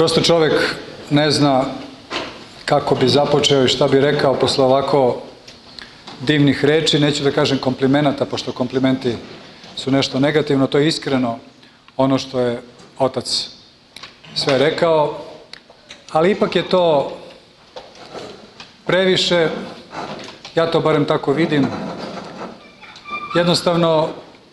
Prosto čovek ne zna kako bi započeo i šta bi rekao posle ovako divnih reči. Neću da kažem komplimenata, pošto komplimenti su nešto negativno, to je iskreno ono što je otac sve rekao, ali ipak je to previše, ja to barem tako vidim. Jednostavno,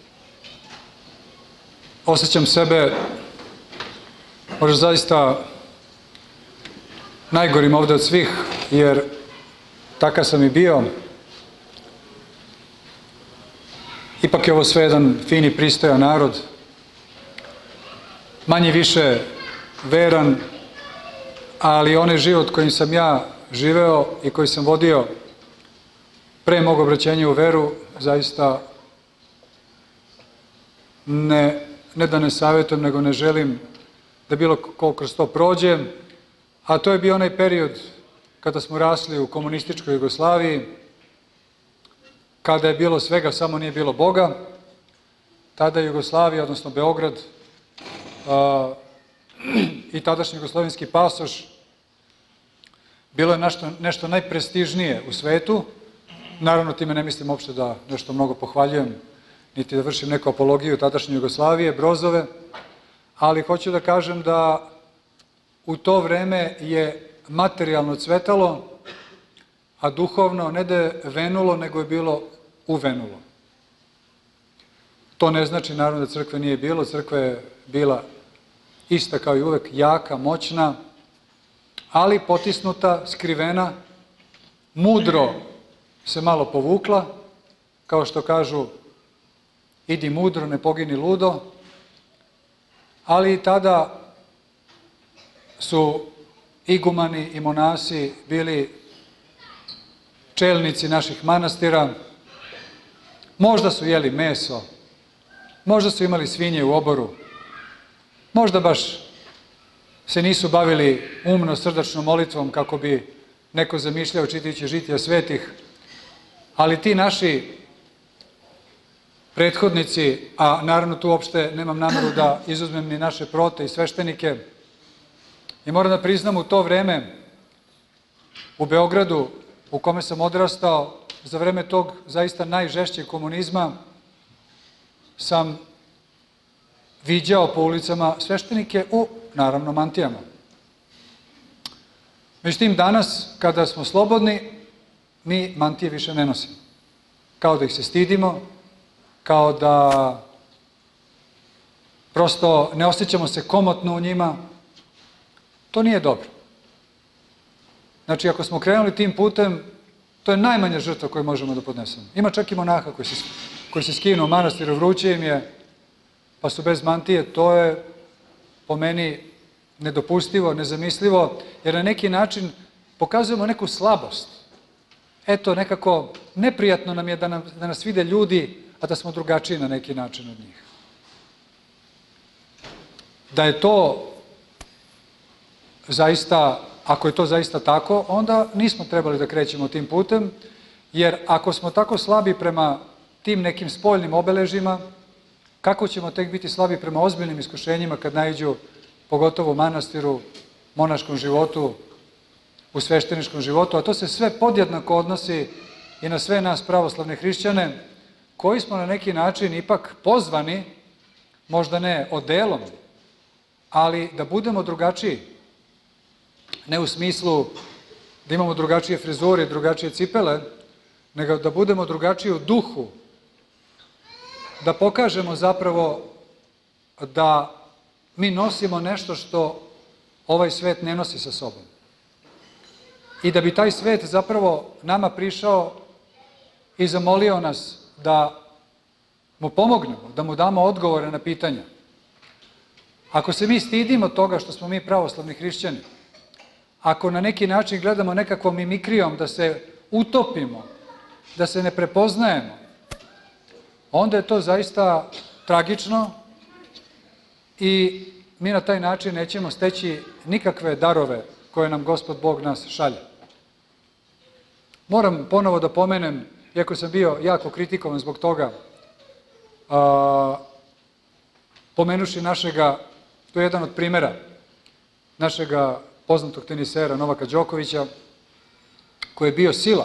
osjećam sebe možda zaista najgorim ovde od svih, jer takav sam i bio. Ipak je ovo sve jedan fini, pristojan narod, manje više veran, ali onaj život kojim sam ja živeo i koji sam vodio pre mog obraćenja u veru, zaista ne da ne savjetujem, nego ne želim da bilo ko kroz to prođe, a to je bio onaj period kada smo rasli u komunističkoj Jugoslaviji, kada je bilo svega, samo nije bilo Boga. Tada je Jugoslavija, odnosno Beograd i tadašnji jugoslovenski pasoš bilo je nešto najprestižnije u svetu. Naravno, time ne mislim uopšte da nešto mnogo pohvaljujem, niti da vršim neku apologiju tadašnje Jugoslavije, Brozove, ali hoću da kažem da u to vreme je materijalno cvetalo, a duhovno ne da je venulo, nego je bilo uvenulo. To ne znači, naravno, da crkve nije bilo. Crkva je bila ista kao i uvek, jaka, moćna, ali potisnuta, skrivena, mudro se malo povukla, kao što kažu, idi mudro, ne pogini ludo, ali i tada su igumani i monasi bili čelnici naših manastira. Možda su jeli meso, možda su imali svinje u oboru, možda baš se nisu bavili umno srdačnom molitvom kako bi neko zamišljao čitajući žitija svetih, ali ti naši prethodnici, a naravno tu uopšte nemam nameru da izuzmem ni naše prote i sveštenike, i moram da priznam, u to vreme u Beogradu u kome sam odrastao, za vreme tog zaista najžešćeg komunizma, sam viđao po ulicama sveštenike u, naravno, mantijama. Međutim, danas, kada smo slobodni, mi mantije više ne nosimo. Kao da ih se stidimo, kao da prosto ne osjećamo se komotno u njima. To nije dobro. Znači, ako smo krenuli tim putem, to je najmanja žrtva koju možemo da podnesemo. Ima čak i monaha koji se skinu u manastiru, vruće im je, pa su bez mantije. To je po meni nedopustivo, nezamislivo, jer na neki način pokazujemo neku slabost. Eto, nekako neprijatno nam je da nas vide ljudi, a da smo drugačiji na neki način od njih. Da je to zaista, ako je to zaista tako, onda nismo trebali da krećemo tim putem, jer ako smo tako slabi prema tim nekim spoljnim obeležima, kako ćemo tek biti slabi prema ozbiljnim iskušenjima kad naiđu, pogotovo u manastiru, monaškom životu, u svešteničkom životu, a to se sve podjednako odnosi i na sve nas pravoslavne hrišćane, koji smo na neki način ipak pozvani, možda ne odelom, ali da budemo drugačiji. Ne u smislu da imamo drugačije frizure i drugačije cipele, nego da budemo drugačiji u duhu, da pokažemo zapravo da mi nosimo nešto što ovaj svet ne nosi sa sobom. I da bi taj svet zapravo nama prišao i zamolio nas da mu pomognemo, da mu damo odgovore na pitanja. Ako se mi stidimo toga što smo mi pravoslavni hrišćani, ako na neki način gledamo nekakvom mimikrijom da se utopimo, da se ne prepoznajemo, onda je to zaista tragično i mi na taj način nećemo steći nikakve darove koje nam Gospod Bog nas šalje. Moram ponovo da pomenem, iako sam bio jako kritikovan zbog toga, pomenuši našega, to je jedan od primera, našega poznatog tenisera Novaka Đokovića, koji je bio sila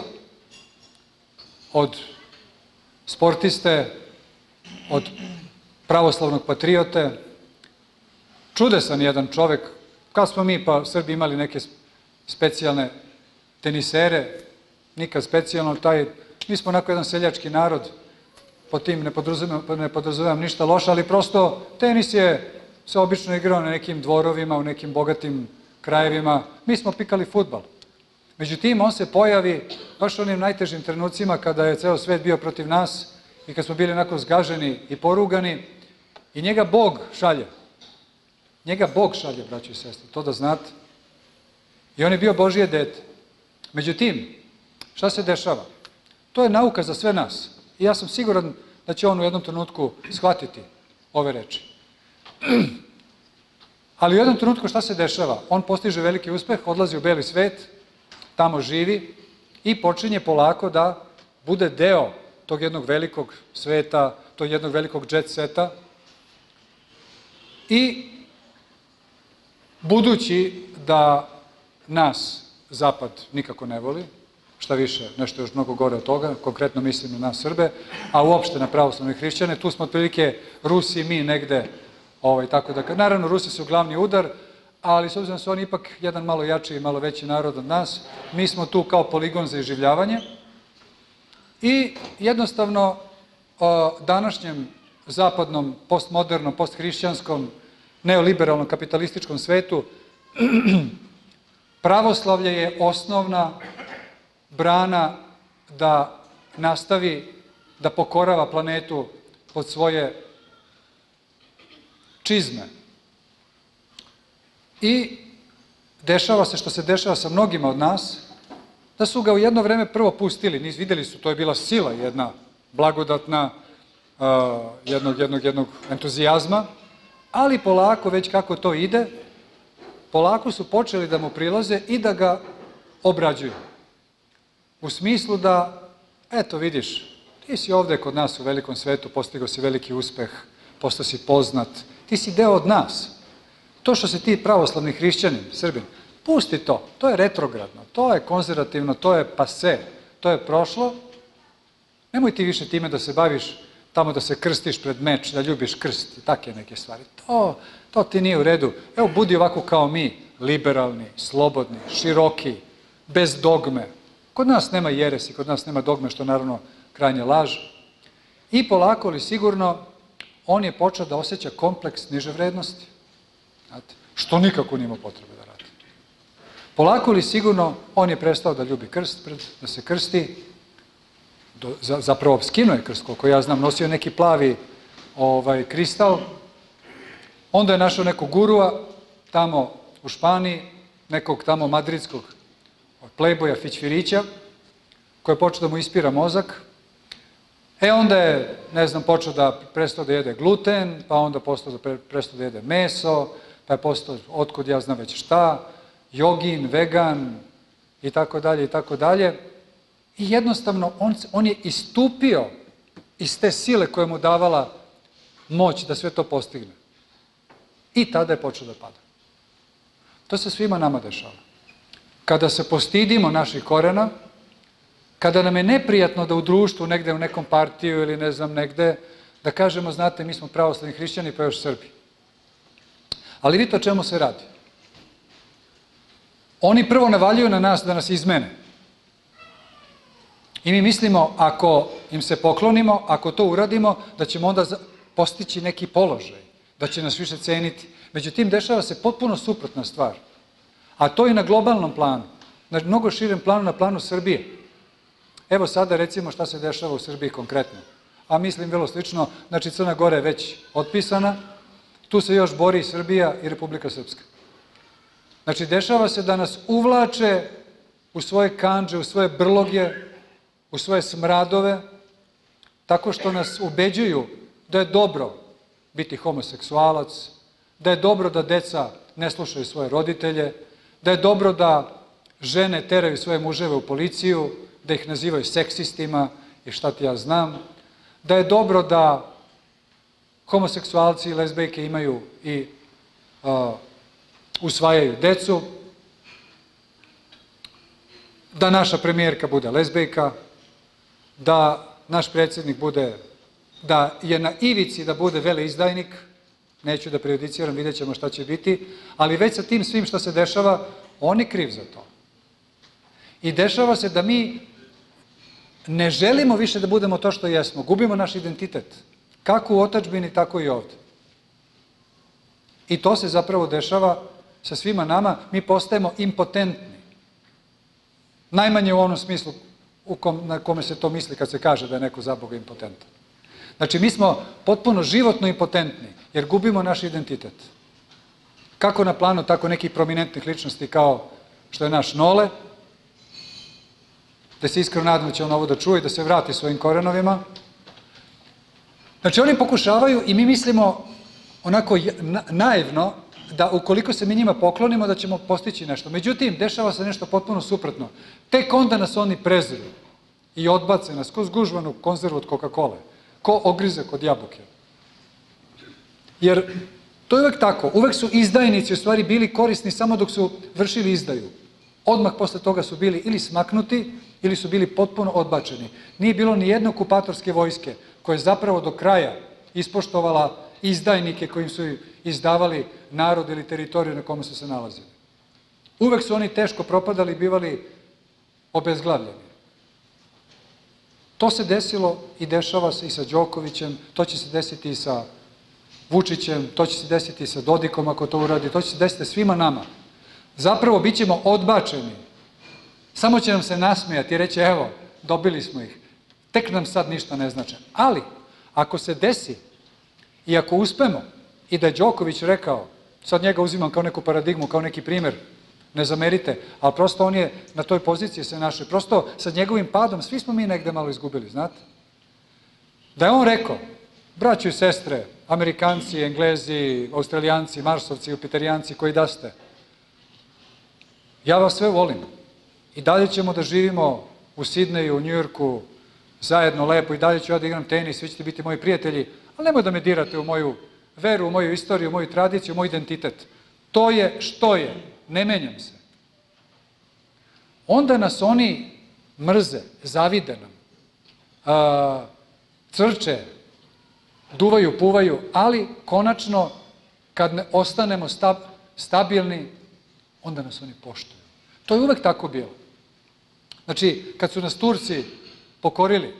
od sportiste, od pravoslavnog patriote, čudesan jedan čovek. Kad smo mi pa Srbi imali neke specijalne tenisere, nikad specijalno, mi smo onako jedan seljački narod, po tim ne podrazumevam ništa loše, ali prosto tenis se obično igrao na nekim dvorovima, u nekim bogatim krajevima, mi smo pikali fudbal. Međutim, on se pojavi baš u onim najtežim trenucima kada je ceo svet bio protiv nas i kad smo bili onako zgaženi i porugani i njega Bog šalje. Njega Bog šalje, braćo i sestre, to da znate. I on je bio Božije dete. Međutim, šta se dešava? To je nauka za sve nas. I ja sam siguran da će on u jednom trenutku shvatiti ove reči. Ali u jednom trenutku šta se dešava? On postiže veliki uspeh, odlazi u beli svet, tamo živi i počinje polako da bude deo tog jednog velikog sveta, tog jednog velikog jet seta. I budući da nas Zapad nikako ne voli, šta više, nešto još mnogo gore od toga, konkretno mislim na nas Srbe, a uopšte na pravoslavne hrišćane, tu smo otprilike Rusi i mi negde, tako da, naravno Rusi su glavni udar, ali s obzirom da su oni ipak jedan malo jači i malo veći narod od nas, mi smo tu kao poligon za iživljavanje i jednostavno današnjem zapadnom, postmodernom, posthrišćanskom, neoliberalnom, kapitalističkom svetu pravoslavlje je osnovna brana da nastavi da pokorava planetu pod svoje čizme. I dešava se što se dešava sa mnogima od nas, da su ga u jedno vreme prvo pustili, videli su, to je bila sila jedna blagodatna, jednog entuzijazma, ali polako, već kako to ide, polako su počeli da mu prilaze i da ga obrađuju. U smislu da, eto vidiš, ti si ovde kod nas u velikom svetu, postigao si veliki uspeh, postao si poznat, ti si deo od nas. To što si ti pravoslavni hrišćanin, Srbin, pusti to, to je retrogradno, to je konzervativno, to je pase, to je prošlo. Nemoj ti više time da se baviš, tamo da se krstiš pred meč, da ljubiš krst i takve neke stvari. To ti nije u redu. Evo, budi ovako kao mi, liberalni, slobodni, široki, bez dogme. Kod nas nema jeresi, kod nas nema dogme, što je naravno krajnje laž. I polako ali sigurno, on je počeo da osjeća kompleks niže vrednosti. Što nikako nije imao potrebe da radi. Polako ali sigurno, on je prestao da ljubi krst, da se krsti, zapravo skinuo je krst, koliko ja znam, nosio neki plavi kristal, onda je našao nekog gurua tamo u Španiji, nekog tamo madridskog plejboja Fićfirića, koji je počeo da mu ispira mozak, onda je, ne znam, počeo da prestao da jede gluten, pa onda prestao da jede meso, pa je postao, otkud ja znam već šta, jogin, vegan, i tako dalje, i tako dalje. I jednostavno, on je istupio iz te sile koja mu davala moć da sve to postigne. I tada je počeo da pada. To se svima nama dešava. Kada se postidimo naših korena, kada nam je neprijatno da u društvu, negde u nekom partiju ili ne znam negde, da kažemo, znate, mi smo pravoslavni hrišćani pa još Srbi. Ali vidite o čemu se radi. Oni prvo navaljuju na nas da nas izmene. I mi mislimo, ako im se poklonimo, ako to uradimo, da ćemo onda postići neki položaj, da će nas više ceniti. Međutim, dešava se potpuno suprotna stvar. A to i na globalnom planu, na mnogo širem planu, na planu Srbije. Evo sada recimo šta se dešava u Srbiji konkretno. A mislim vrlo slično, znači Crna Gora je već otpisana, tu se još bori Srbija i Republika Srpska. Znači dešava se da nas uvlače u svoje kandže, u svoje brloge, u svoje smradove, tako što nas ubeđuju da je dobro biti homoseksualac, da je dobro da deca ne slušaju svoje roditelje, da je dobro da žene teraju svoje muževe u policiju, da ih nazivaju seksistima i šta ti ja znam, da je dobro da homoseksualci i lezbejke imaju i usvajaju decu, da naša premijerka bude lezbejka, da naš predsjednik bude, da je na ivici da bude veleizdajnik, neću da prejudiciram, vidjet ćemo šta će biti, ali već sa tim svim što se dešava, on je kriv za to. I dešava se da mi ne želimo više da budemo to što jesmo, gubimo naš identitet, kako u otadžbini, tako i ovde. I to se zapravo dešava sa svima nama, mi postajemo impotentni. Najmanje u onom smislu na kome se to misli kad se kaže da je neko za Boga impotentan. Znači, mi smo potpuno životno impotentni, jer gubimo naš identitet. Kako na planu, tako nekih prominentnih ličnosti kao što je naš Nole, da se iskreno nadam da će on ovo da čuje i da se vrati svojim korenovima. Znači, oni pokušavaju i mi mislimo onako naivno da ukoliko se mi njima poklonimo da ćemo postići nešto. Međutim, dešava se nešto potpuno suprotno. Tek onda nas oni preziru i odbace nas ko zgužvanu konzervu od Coca-Cola, ko ogrizak od jabuke. Jer to je uvek tako. Uvek su izdajnici u stvari bili korisni samo dok su vršili izdaju. Odmah posle toga su bili ili smaknuti ili su bili potpuno odbačeni. Nije bilo ni jedne okupatorske vojske koja je zapravo do kraja ispoštovala izdajnike kojim su izdavali narod ili teritoriju na kome su se nalazili. Uvek su oni teško propadali i bivali obezglavljeni. To se desilo i dešava se i sa Đokovićem, to će se desiti i sa Vučićem, to će se desiti i sa Dodikom ako to uradi, to će se desiti svima nama. Zapravo bit ćemo odbačeni. Samo će nam se nasmejati i reći, evo, dobili smo ih. Tek nam sad ništa ne znači. Ali, ako se desi i ako uspemo, i da je Đoković rekao, sad njega uzimam kao neku paradigmu, kao neki primer, ne zamerite, ali prosto on je na toj poziciji se našao. Prosto sa njegovim padom svi smo mi negde malo izgubili, znate? Da je on rekao, braćo i sestre, Amerikanci, Englezi, Australijanci, Marsovci, Jupiterijanci, koji da ste, ja vas sve volim. I dalje ćemo da živimo u Sidneju, u Njujorku, zajedno, lepo, i dalje ću ja da igram tenis, svi ćete biti moji prijatelji, ali nemoj da me dirate u moju veru, u moju istoriju, u moju tradiciju, u moj identitet. To je što je, ne menjam se. Onda nas oni mrze, zavide nam, crče, duvaju, puvaju, ali konačno, kad ne ostanemo stabilni, onda nas oni poštuju. To je uvek tako bilo. Znači, kad su nas Turci pokorili,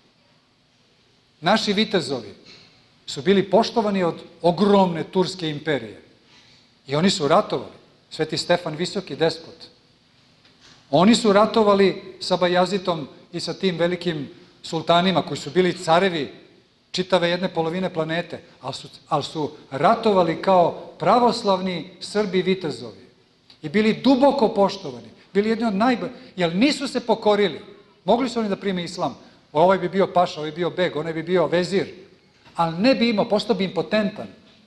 naši vitezovi su bili poštovani od ogromne turske imperije. I oni su ratovali. Sveti Stefan Visoki, despot. Oni su ratovali sa Bajazitom i sa tim velikim sultanima koji su bili carevi čitave jedne polovine planete, ali su ratovali kao pravoslavni Srbi vitezovi. I bili duboko poštovani. Bili jedni od najboljih, jer nisu se pokorili. Mogli su oni da prime islam. Ovaj bi bio paša, ovaj bi bio beg, onaj bi bio vezir. Ali ne bi imao, postao bi impotentan.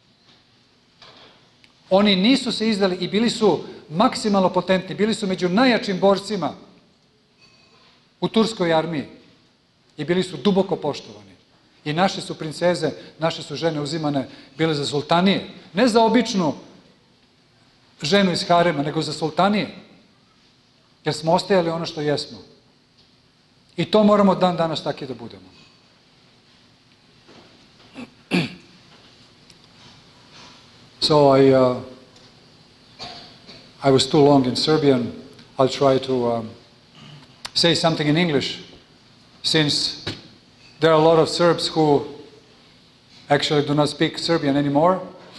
Oni nisu se izdali i bili su maksimalno potentni. Bili su među najjačim borcima u turskoj armiji. I bili su duboko poštovani. I naše su princeze, naše su žene uzimane bile za sultanije. Ne za običnu ženu iz harema, nego za sultanije. Jer smo ostajali ono što jesmo. I to moramo dan danas tako da budemo. So I was too long in Serbian. I'll try to say something in English, since there are a lot of Serbs who actually do not speak Serbian anymore,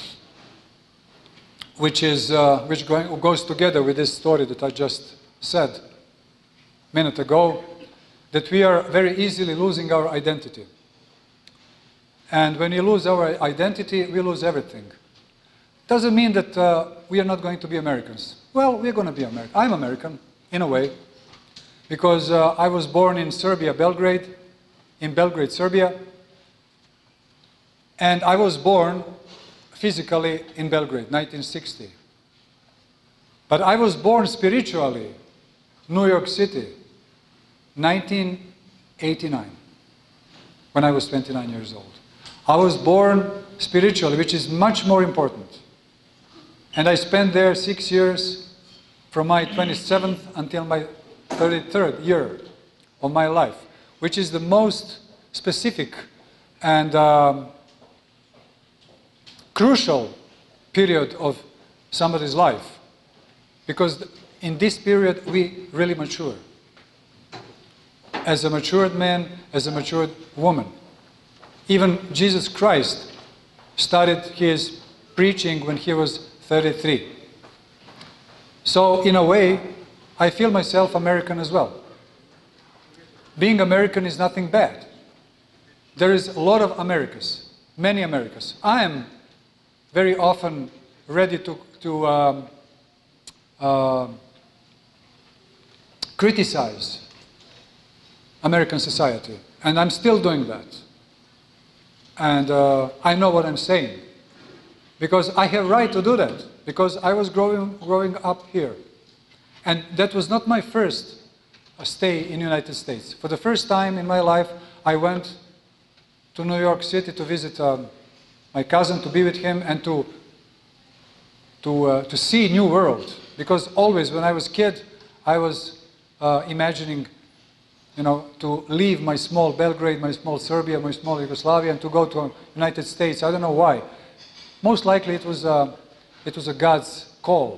which goes together with this story that I just said a minute ago, that we are very easily losing our identity. And when we lose our identity, we lose everything. Doesn't mean that we are not going to be Americans. Well, we're going to be American. I'm American, in a way, because I was born in Serbia, in Belgrade, Serbia, and I was born physically in Belgrade, 1960. But I was born spiritually, New York City, 1989, when I was 29 years old. I was born spiritually, which is much more important. And I spent there 6 years, from my 27th until my 33rd year of my life, which is the most specific and crucial period of somebody's life. Because in this period, we really mature. As a matured man, as a matured woman. Even Jesus Christ started his preaching when he was 33. So in a way, I feel myself American as well. Being American is nothing bad. There is a lot of Americas, many Americas. I am very often ready to criticize American society, and I'm still doing that. And I know what I'm saying, because I have right to do that, because I was growing up here. And that was not my first stay in the United States. For the first time in my life, I went to New York City to visit my cousin, to be with him, and to see New World. Because always when I was a kid, I was imagining, to leave my small Belgrade, my small Serbia, my small Yugoslavia, and to go to the United States. I don't know why. Most likely it was a God's call.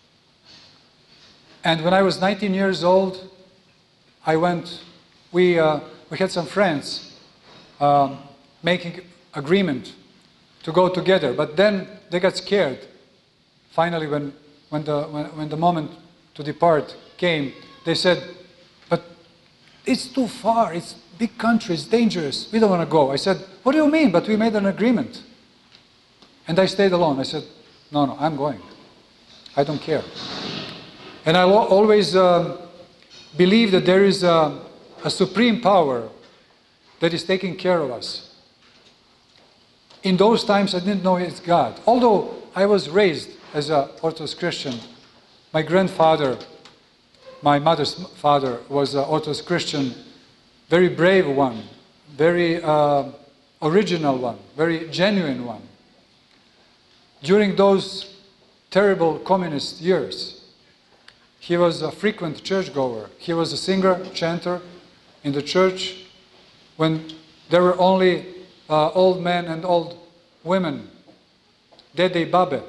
And when I was 19 years old, I went, we had some friends making agreement to go together, but then they got scared. Finally, when the moment to depart came, they said, "But it's too far, it's big country, it's dangerous, we don't want to go." I said, "What do you mean? But we made an agreement." And I stayed alone. I said, no, I'm going. I don't care. And I always believe that there is a supreme power that is taking care of us. In those times, I didn't know it's God. Although I was raised as an Orthodox Christian, my grandfather, my mother's father, was an Orthodox Christian, very brave one, very original one, very genuine one. During those terrible communist years, he was a frequent churchgoer. He was a singer, chanter in the church when there were only old men and old women, dede babe,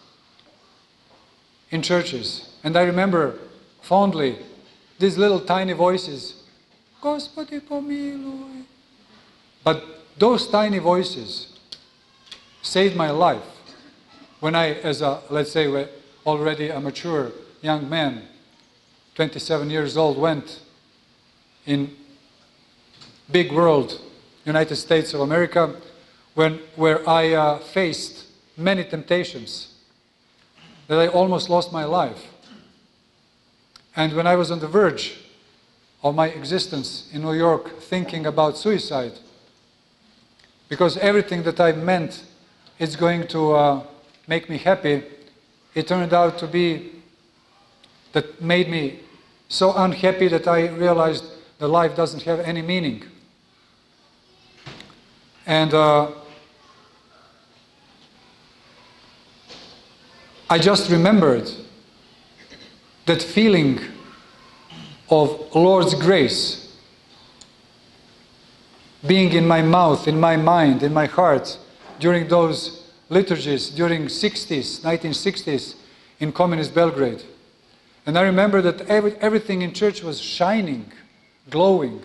in churches. And I remember fondly these little tiny voices, "Gospodи pomiluj." But those tiny voices saved my life when I, as a, let's say, already a mature young man, 27 years old, went in big world, United States of America, where I faced many temptations, that I almost lost my life. And when I was on the verge of my existence in New York, thinking about suicide, because everything that I meant is going to make me happy, it turned out to be that made me so unhappy that I realized that life doesn't have any meaning. And I just remembered that feeling of Lord's grace being in my mouth, in my mind, in my heart during those liturgies, during 1960s in communist Belgrade. And I remember that everything in church was shining, glowing.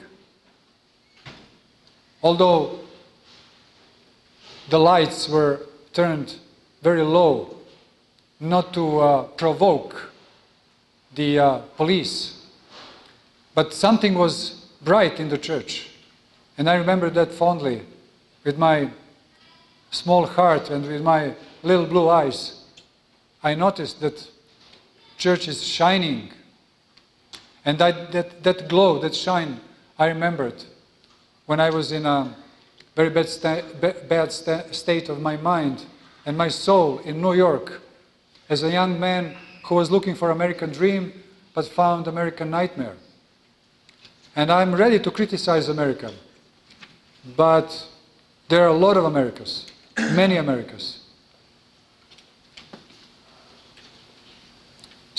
Although the lights were turned very low, not to provoke the police. But something was bright in the church. And I remember that fondly, with my small heart and with my little blue eyes. I noticed that church is shining. And that glow, that shine, I remembered when I was in a very bad state of my mind and my soul in New York, as a young man who was looking for American dream but found American nightmare. And I'm ready to criticize America, but there are a lot of Americas, many Americas.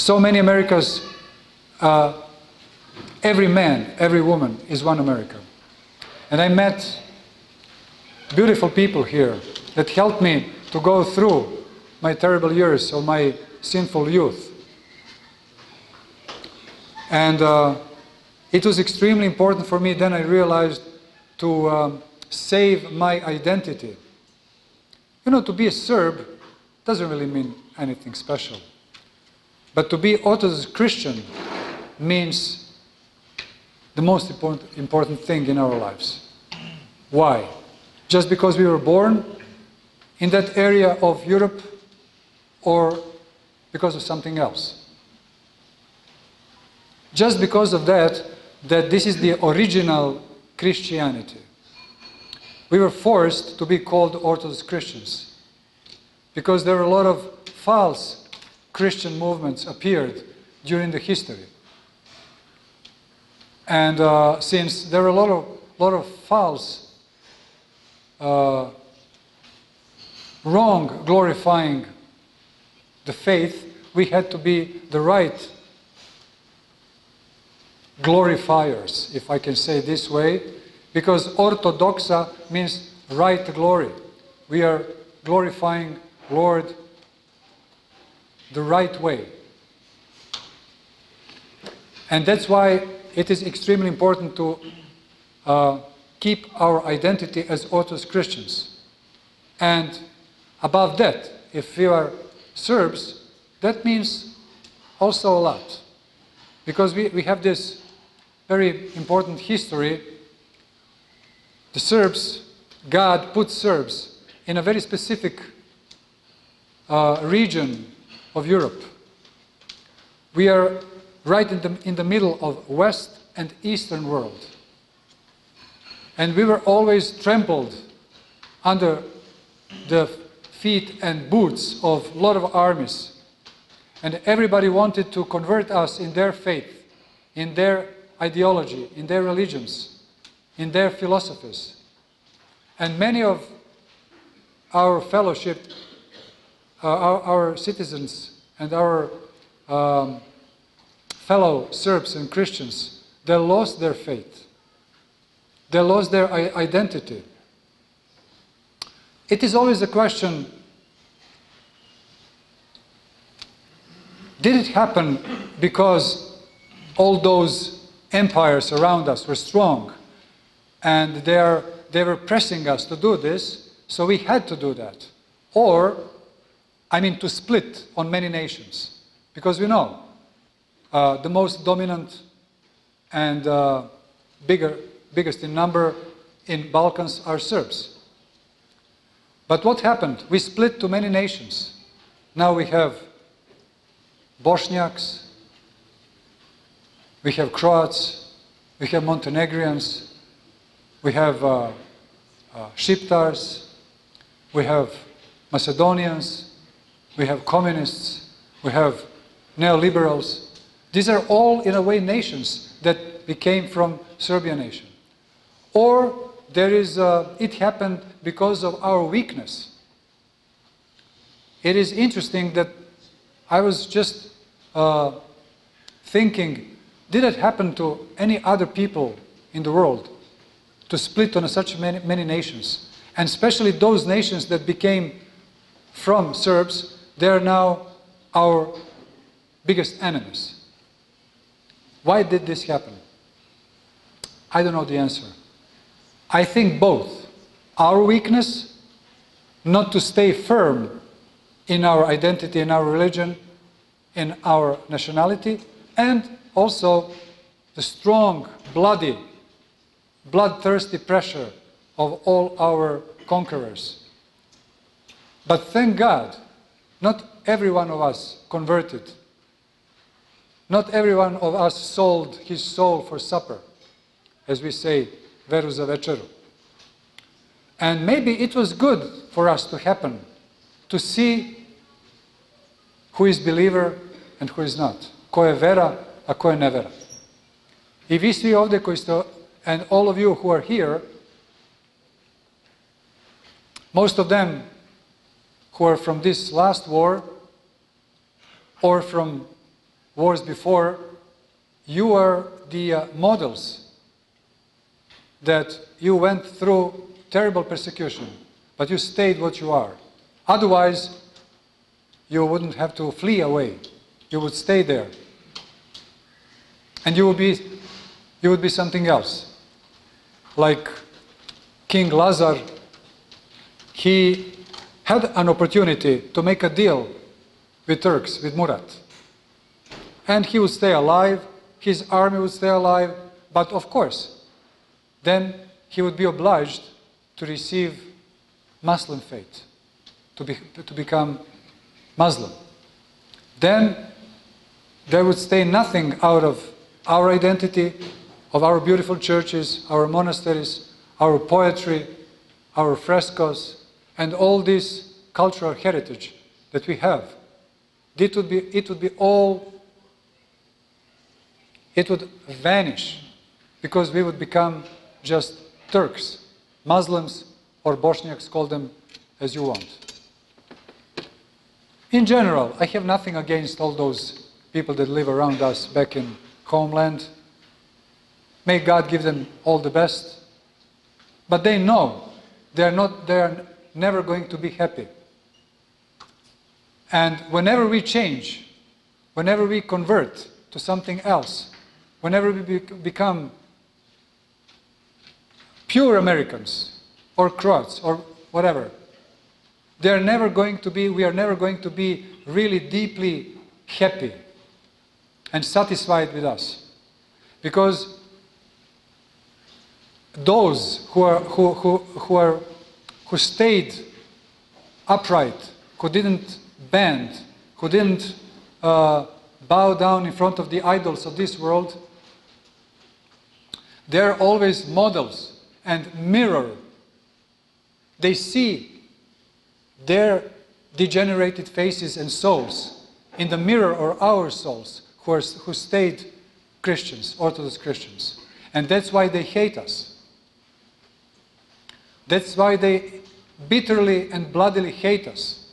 so many Americas, every man, every woman is one America. And I met beautiful people here that helped me to go through my terrible years of my sinful youth. And it was extremely important for me, then I realized, to save my identity. You know, to be a Serb doesn't really mean anything special. But to be Orthodox Christian means the most important thing in our lives. Why? Just because we were born in that area of Europe, or because of something else? Just because of that this is the original Christianity. We were forced to be called Orthodox Christians because there were a lot of false Christian movements appeared during the history. And since there were a lot of false, wrong glorifying the faith, we had to be the right glorifiers, if I can say it this way, because orthodoxa means right glory. We are glorifying Lord the right way. And that's why it is extremely important to keep our identity as Orthodox Christians. And above that, if we are Serbs, that means also a lot. Because we have this very important history. The Serbs, God put Serbs in a very specific region of Europe. We are right in the middle of West and Eastern world. And we were always trampled under the feet and boots of a lot of armies. And everybody wanted to convert us in their faith, in their ideology, in their religions, in their philosophies. And many of our fellowship, our citizens and our fellow Serbs and Christians, they lost their faith. They lost their identity. It is always a question, did it happen because all those empires around us were strong and they were pressing us to do this, so we had to do that? Or, I mean, to split on many nations? Because we know the most dominant and biggest in number in Balkans are Serbs. But what happened? We split to many nations. Now we have Bosniaks, we have Croats, we have Montenegrians, we have Shqiptars, we have Macedonians, we have communists, we have neoliberals. These are all, in a way, nations that became from Serbian nation. Or there is, it happened because of our weakness. It is interesting that I was just thinking, did it happen to any other people in the world to split on such many nations? And especially those nations that became from Serbs, they are now our biggest enemies. Why did this happen? I don't know the answer. I think both. Our weakness, not to stay firm in our identity, in our religion, in our nationality, and also the strong, bloodthirsty pressure of all our conquerors. But thank God, not every one of us converted. Not every one of us sold his soul for supper, as we say, veru za večeru. And maybe it was good for us to happen, to see who is believer and who is not. Ko je vera, a ko je nevera. I vi svi ovdje koji ste, and all of you who are here, most of them who are from this last war, or from wars before, you are the models that you went through terrible persecution, but you stayed what you are. Otherwise, you wouldn't have to flee away. You would stay there. And you would be something else. Like King Lazar, he had an opportunity to make a deal with Turks, with Murat. And he would stay alive, his army would stay alive, but of course, then he would be obliged to receive Muslim faith, to become Muslim. Then there would stay nothing out of our identity, of our beautiful churches, our monasteries, our poetry, our frescoes, and all this cultural heritage that we have. It would vanish, because we would become just Turks, Muslims, or Bosniaks, call them as you want. In general, I have nothing against all those people that live around us back in homeland. May God give them all the best. But they know they are never going to be happy. And whenever we change, whenever we convert to something else, whenever we become pure Americans or Croats or whatever, we are never going to be really deeply happy and satisfied with us. Because those who stayed upright, who didn't bend, who didn't bow down in front of the idols of this world, they're always models and mirror. They see their degenerated faces and souls in the mirror, or our souls who stayed Christians, Orthodox Christians. And that's why they hate us. That's why they bitterly and bloodily hate us.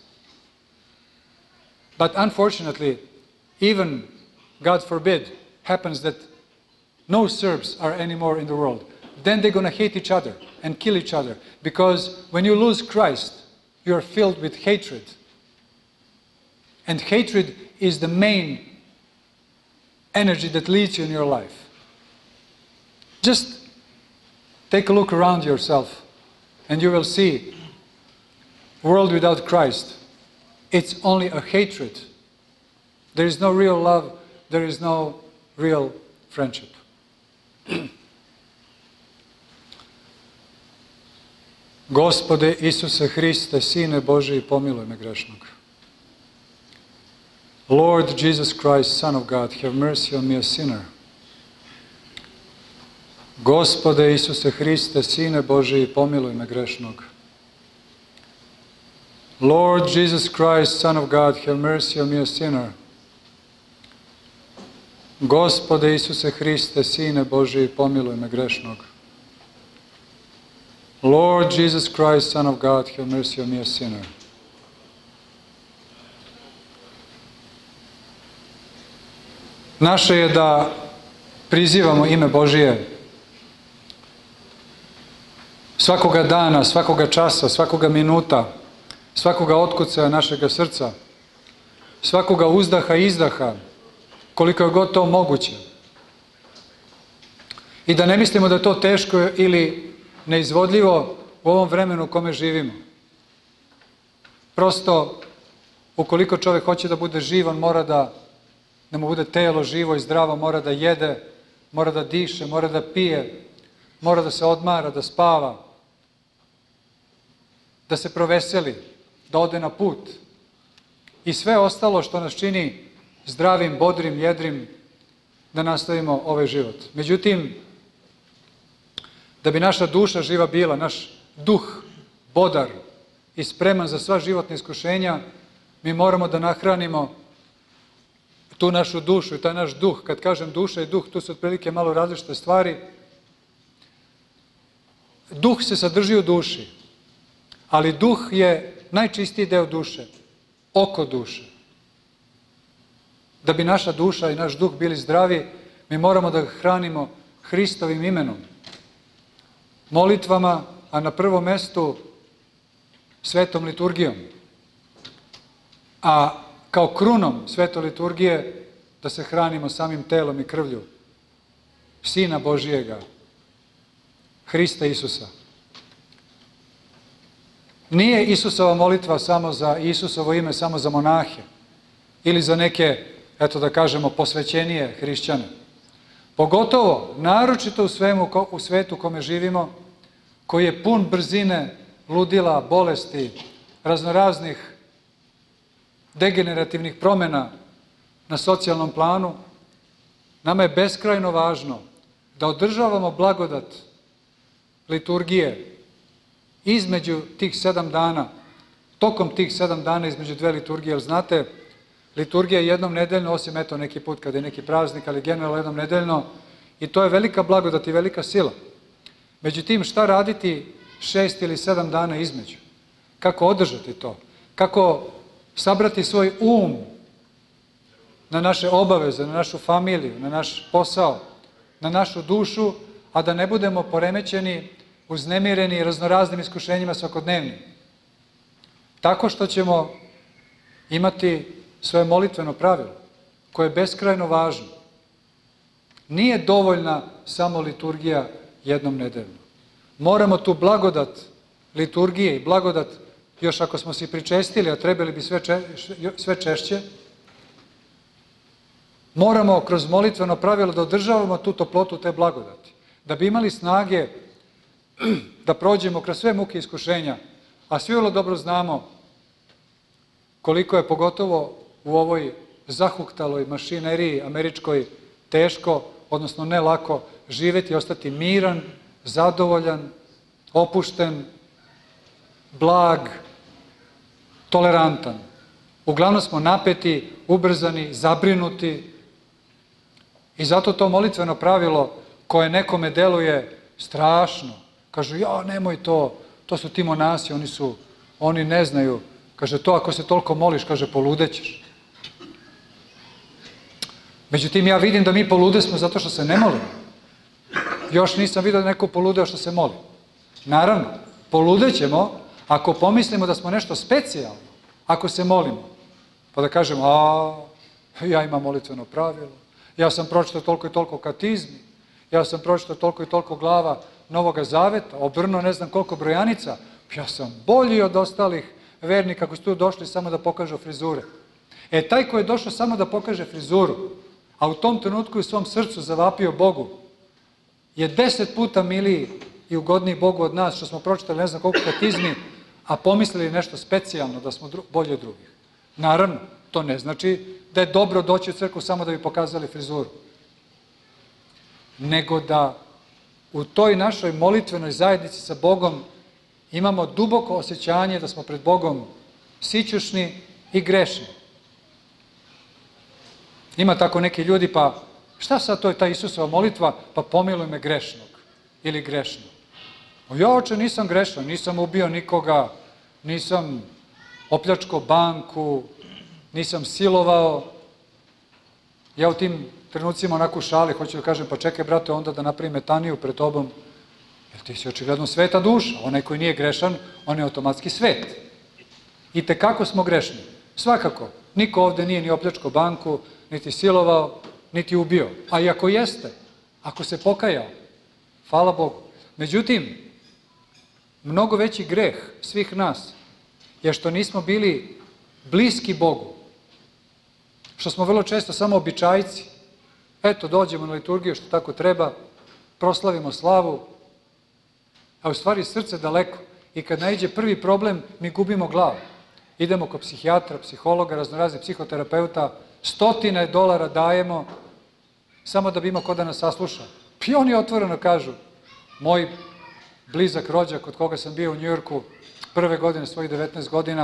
But unfortunately, even, God forbid, happens that no Serbs are anymore in the world. Then they're going to hate each other and kill each other. Because when you lose Christ, you're filled with hatred. And hatred is the main energy that leads you in your life. Just take a look around yourself and you will see a world without Christ. It's only a hatred. There is no real love. There is no real friendship. Gospode Isuse Hriste, Sine Božji, pomiluj me grešnog. Lord Jesus Christ, Son of God, have mercy on me, a sinner. Gospode Isuse Hriste, Sine Božji, pomiluj me grešnog. Lord Jesus Christ, Son of God, have mercy on me, a sinner. Gospode Isuse Hriste, Sine Božji, pomiluj me grešnog. Lord Jesus Christ, Son of God, have mercy on me, a sinner. Naše je da prizivamo ime Božije svakoga dana, svakoga časa, svakoga minuta, svakoga otkucaja našega srca, svakoga uzdaha i izdaha, koliko je god to moguće. I da ne mislimo da je to teško ili neizvodljivo u ovom vremenu u kome živimo. Prosto, ukoliko čovjek hoće da bude živ, on mora da mu bude telo živo i zdravo, mora da jede, mora da diše, mora da pije, mora da se odmara, da spava, da se proveseli, da ode na put. I sve ostalo što nas čini zdravim, bodrim, jedrim, da nastavimo ovaj život. Međutim, da bi naša duša živa bila, naš duh bodar i spreman za sva životna iskušenja, mi moramo da nahranimo tu našu dušu i taj naš duh. Kad kažem duša i duh, tu su otprilike malo različite stvari. Duh se sadrži u duši, ali duh je najčistiji deo duše, oko duše. Da bi naša duša i naš duh bili zdravi, mi moramo da ga hranimo Hristovim imenom. Molitvama, a na prvom mestu svetom liturgijom. A kao krunom svete liturgije da se hranimo samim telom i krvlju Sina Božijega, Hrista Isusa. Nije Isusova molitva samo za Isusovo ime, samo za monahe ili za neke, eto da kažemo, posvećenije hrišćane. Pogotovo, naročito u svetu u kome živimo, koji je pun brzine, ludila, bolesti, raznoraznih degenerativnih promjena na socijalnom planu, nama je beskrajno važno da održavamo blagodat liturgije između tih 7 dana, tokom tih 7 dana između dve liturgije, jer znate, liturgija je jednom nedeljno, osim eto neki put kada je neki praznik, ali generalno jednom nedeljno, i to je velika blagodat i velika sila. Međutim, šta raditi 6 ili 7 dana između? Kako održati to? Kako sabrati svoj na naše obaveze, na našu familiju, na naš posao, na našu dušu, a da ne budemo poremećeni, uznemireni raznoraznim iskušenjima svakodnevnim? Tako što ćemo imati svoje molitveno pravilo, koje je beskrajno važno. Nije dovoljna samo liturgija jednom nedeljno. Moramo tu blagodat liturgije i blagodat, još ako smo si pričestili, a trebali bi sve češće, moramo kroz molitveno pravilo da održavamo tu toplotu te blagodati. Da bi imali snage da prođemo kroz sve muke iskušenja, a svi vrlo dobro znamo koliko je pogotovo u ovoj zahuktaloj mašineriji američkoj teško, odnosno ne lako, živeti i ostati miran, zadovoljan, opušten, blag, tolerantan. Uglavnom smo napeti, ubrzani, zabrinuti i zato to molitveno pravilo koje nekome deluje strašno. Kažu, ja, nemoj to, to su ti monasi, oni ne znaju. Kaže, to ako se toliko moliš, kaže, poludećeš. Međutim, ja vidim da mi poludesmo zato što se ne molimo. Još nisam vidio da neko poludeo što se moli. Naravno, poludećemo ako pomislimo da smo nešto specijalno, ako se molimo. Pa da kažemo, ja imam molitveno pravilo, ja sam pročitao toliko i toliko katizmi, ja sam pročitao toliko i toliko glava Novoga Zaveta, obrnuo ne znam koliko brojanica, ja sam bolji od ostalih vernika koji su tu došli samo da pokažu frizure. Taj koji je došao samo da pokaže frizuru, a u tom trenutku u svom srcu zavapio Bogu, je 10 puta miliji i ugodniji Bogu od nas, što smo pročitali ne znam koliko katizmi, a pomislili nešto specijalno, da smo bolji od drugih. Naravno, to ne znači da je dobro doći u crkvu samo da bi pokazali frizuru. Nego da u toj našoj molitvenoj zajednici sa Bogom imamo duboko osjećanje da smo pred Bogom sićušni i grešni. Ima tako neki ljudi, pa šta sad to je ta Isusova molitva, pa pomiluj me grešnog ili grešno. Ja, oče, nisam grešan, nisam ubio nikoga, nisam opljačkao banku, nisam silovao. Ja u tim trenucima onako u šali hoću da kažem, pa čekaj, brate, onda da napravim metaniju pred tobom, jer ti si očigledno sveta duša. Onaj koji nije grešan, on je automatski svet. I tekako smo grešni. Svakako, niko ovde nije ni opljačkao banku, niti silovao, niti ubio. A i ako jeste, ako se pokajao, hvala Bogu. Međutim, mnogo veći greh svih nas je što nismo bili bliski Bogu. Što smo vrlo često samo običajci. Eto, dođemo na liturgiju što tako treba, proslavimo slavu, a u stvari srce daleko. I kad naiđe prvi problem, mi gubimo glavu. Idemo kod psihijatra, psihologa, raznoraznih psihoterapeuta, $100 dajemo samo da bi imao ko da nas sasluša. I oni otvoreno kažu, moj blizak rođak od koga sam bio u Njujorku prve godine svojih 19 godina,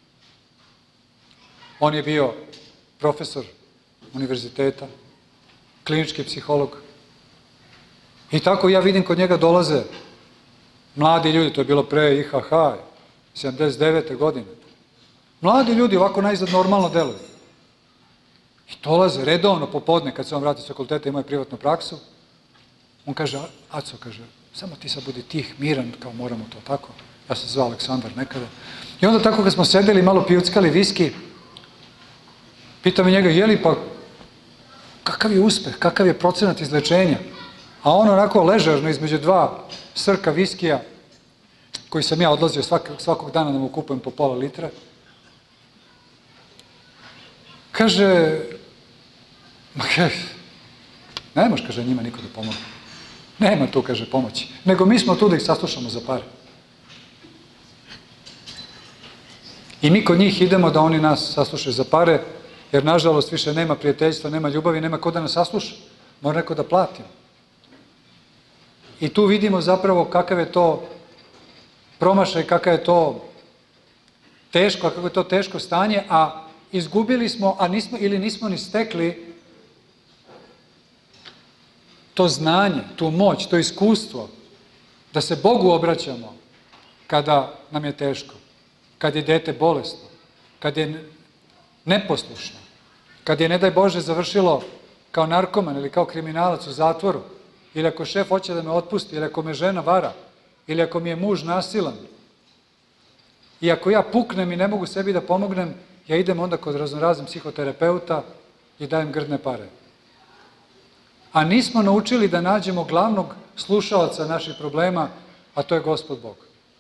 on je bio profesor univerziteta, klinički psiholog. I tako ja vidim kod njega dolaze mladi ljudi, to je bilo pre IHH, 79. godine. Mladi ljudi ovako najzad normalno deluju. I dolaze redovno popodne, kad se on vrati s fakulteta, ima je privatnu praksu. On kaže, Aco, kaže, samo ti sad budi tih, miran, kao moramo to, tako. Ja sam zvao Aleksandar nekada. I onda tako kad smo sedeli, malo pijuckali viski, pita me njega, jeli pa, kakav je uspeh, kakav je procenat izlečenja? A on onako ležažno između dva srka viskija, koji sam ja odlazio svakog dana da mu kupujem po pola litra. Kaže, ne može, kaže, njima niko da pomogne. Nema tu, kaže, pomoći. Nego mi smo tu da ih saslušamo za pare. I mi kod njih idemo da oni nas saslušaju za pare, jer nažalost više nema prijateljstva, nema ljubavi, nema ko da nas sasluša. Mora neko da plati. I tu vidimo zapravo kakav je to promašaj, kakav je to teško, kako je to teško stanje, a izgubili smo, a nismo ni stekli to znanje, tu moć, to iskustvo, da se Bogu obraćamo kada nam je teško, kad je dete bolesno, kad je neposlušno, kad je, ne daj Bože, završilo kao narkoman ili kao kriminalac u zatvoru, ili ako šef hoće da me otpusti, ili ako me žena vara, ili ako mi je muž nasilan. I ako ja puknem i ne mogu sebi da pomognem, ja idem onda kod raznoraznih psihoterapeuta i dajem grdne pare. A nismo naučili da nađemo glavnog slušalaca naših problema, a to je Gospod Bog.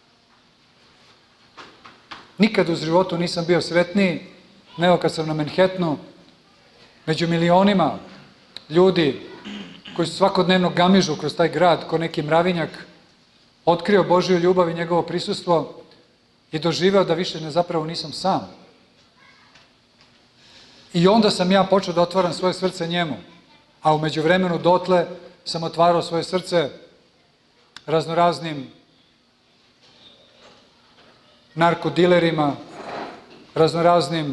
Nikad u životu nisam bio sretniji nego kad sam na Manhattanu među milionima ljudi koji su svakodnevno gamižu kroz taj grad ko neki mravinjak, otkrio Božju ljubav i njegovo prisustvo i doživeo da više zapravo nisam sam. I onda sam ja počeo da otvaram svoje srce njemu, a u međuvremenu dotle sam otvarao svoje srce raznoraznim narkodilerima, raznoraznim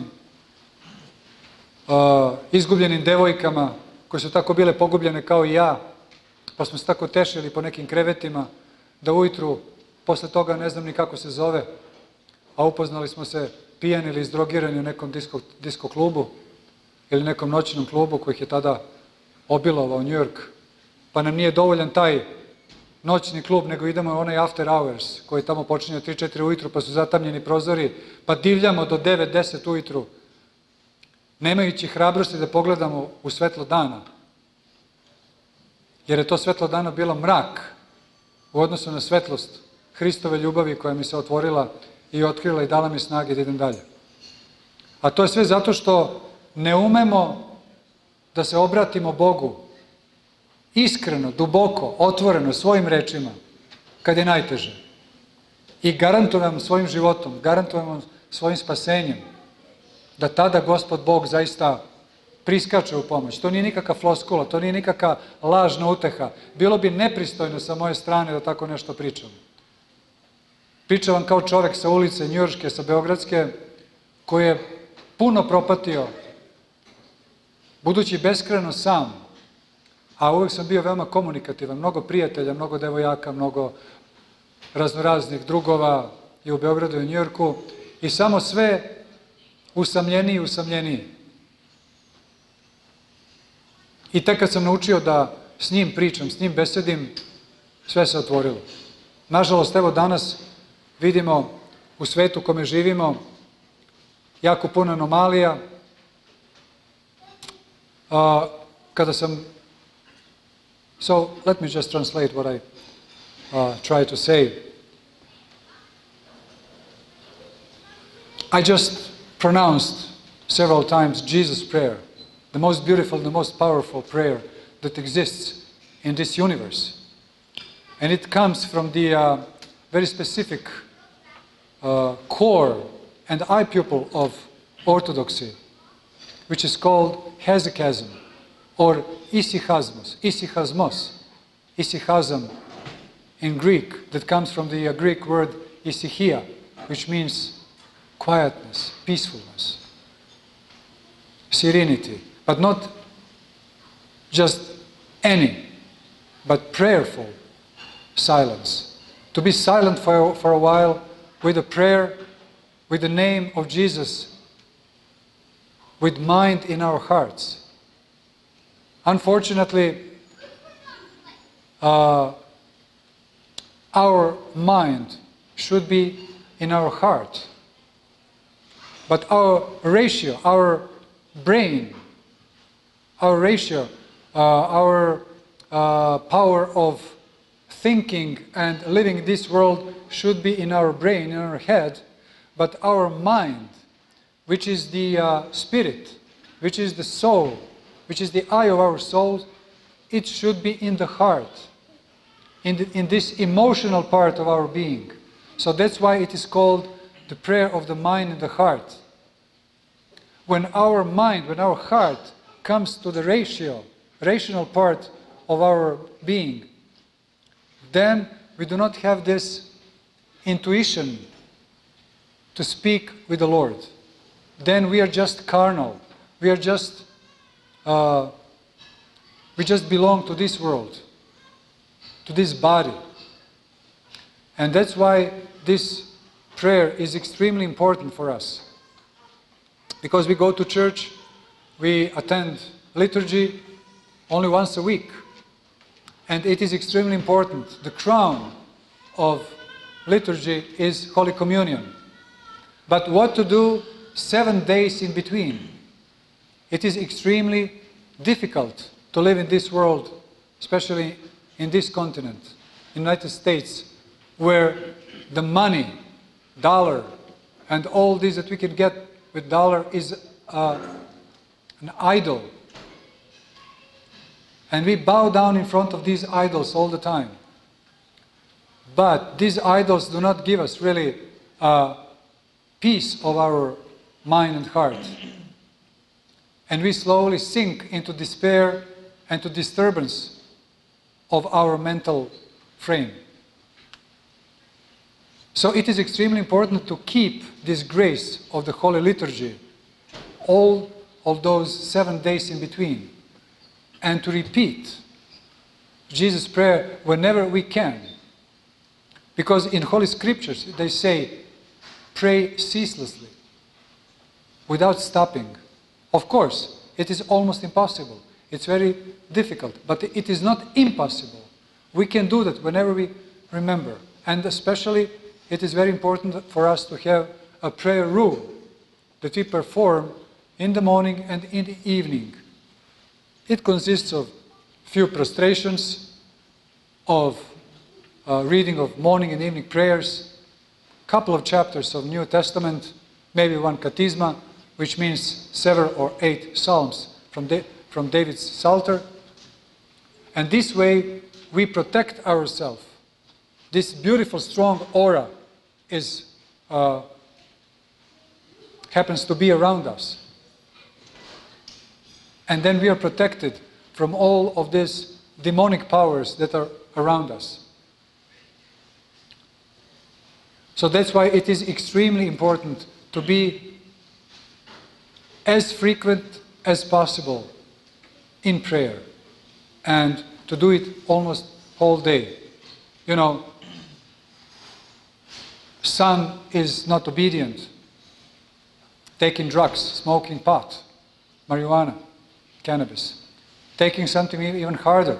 izgubljenim devojkama koje su tako bile pogubljene kao i ja, pa smo se tako tešili po nekim krevetima, da ujutru, posle toga ne znam ni kako se zove, a upoznali smo se pijani ili izdrogirani u nekom disko klubu ili nekom noćnom klubu koji je tada obilovao New York, pa nam nije dovoljan taj noćni klub, nego idemo u onaj after hours koji tamo počinje od 3-4 ujutru, pa su zatamljeni prozori, pa divljamo do 9-10 ujutru, nemajući hrabrosti da pogledamo u svetlo dana, jer je to svetlo dana bilo mrak u odnosu na svetlost Hristove ljubavi koja mi se otvorila i otkrila i dala mi snage da idem dalje. A to je sve zato što ne umemo da se obratimo Bogu iskreno, duboko, otvoreno, svojim rečima, kad je najteže. I garantujem svojim životom, garantujem svojim spasenjem, da tada Gospod Bog zaista priskače u pomoć. To nije nikakva floskula, to nije nikakva lažna uteha. Bilo bi nepristojno sa moje strane da tako nešto pričam. Pričam vam kao čovek sa ulice njujorške, sa beogradske, koji je puno propatio, budući beskrajno sam, a uvek sam bio veoma komunikativan, mnogo prijatelja, mnogo devojaka, mnogo raznoraznih drugova i u Beogradu i u Njujorku, i samo sve usamljeniji i usamljeniji. I tek kad sam naučio da s njim pričam, s njim besedim, sve se otvorilo. Nažalost, evo danas vidimo u svetu u kome živimo jako puno anomalija. Kada sam... So, let me just translate what I try to say. I just pronounced several times Jesus' prayer, the most beautiful, the most powerful prayer that exists in this universe. And it comes from the very specific core and eye pupil of Orthodoxy, which is called hesychasm, or isichasmos, isichasm in Greek, that comes from the Greek word isichia, which means quietness, peacefulness, serenity, but not just any, but prayerful silence. To be silent for a while with a prayer, with the name of Jesus with mind in our hearts. Unfortunately, our mind should be in our heart. But our ratio, our brain, our ratio, our power of thinking and living this world should be in our brain, in our head, but our mind, which is the spirit, which is the soul, which is the eye of our soul, it should be in the heart, in this emotional part of our being. So that's why it is called the prayer of the mind and the heart. When our mind, when our heart comes to the rational part of our being, then we do not have this intuition to speak with the Lord. Then we are just carnal. We are just, we just belong to this world, to this body. And that's why this prayer is extremely important for us. Because we go to church, we attend liturgy only once a week. And it is extremely important. The crown of liturgy is Holy Communion. But what to do 7 days in between? It is extremely difficult to live in this world, especially in this continent, United States, where the money, dollar, and all this that we can get with dollar is an idol. And we bow down in front of these idols all the time. But these idols do not give us really peace of our mind and heart. And we slowly sink into despair and to disturbance of our mental frame. So it is extremely important to keep this grace of the Holy Liturgy, all of those 7 days in between, and to repeat Jesus' prayer whenever we can. Because in Holy Scriptures they say, pray ceaselessly, without stopping. Of course, it is almost impossible. It's very difficult, but it is not impossible. We can do that whenever we remember. And especially, it is very important for us to have a prayer rule that we perform in the morning and in the evening. It consists of few prostrations, of reading of morning and evening prayers, couple of chapters of New Testament, maybe one Katizma, which means 7 or 8 psalms from David's Psalter. And this way we protect ourselves. This beautiful, strong aura happens to be around us. And then we are protected from all of these demonic powers that are around us. So that's why it is extremely important to be as frequent as possible in prayer and to do it almost all day. You know, son is not obedient, taking drugs, smoking pot, marijuana, cannabis, taking something even harder,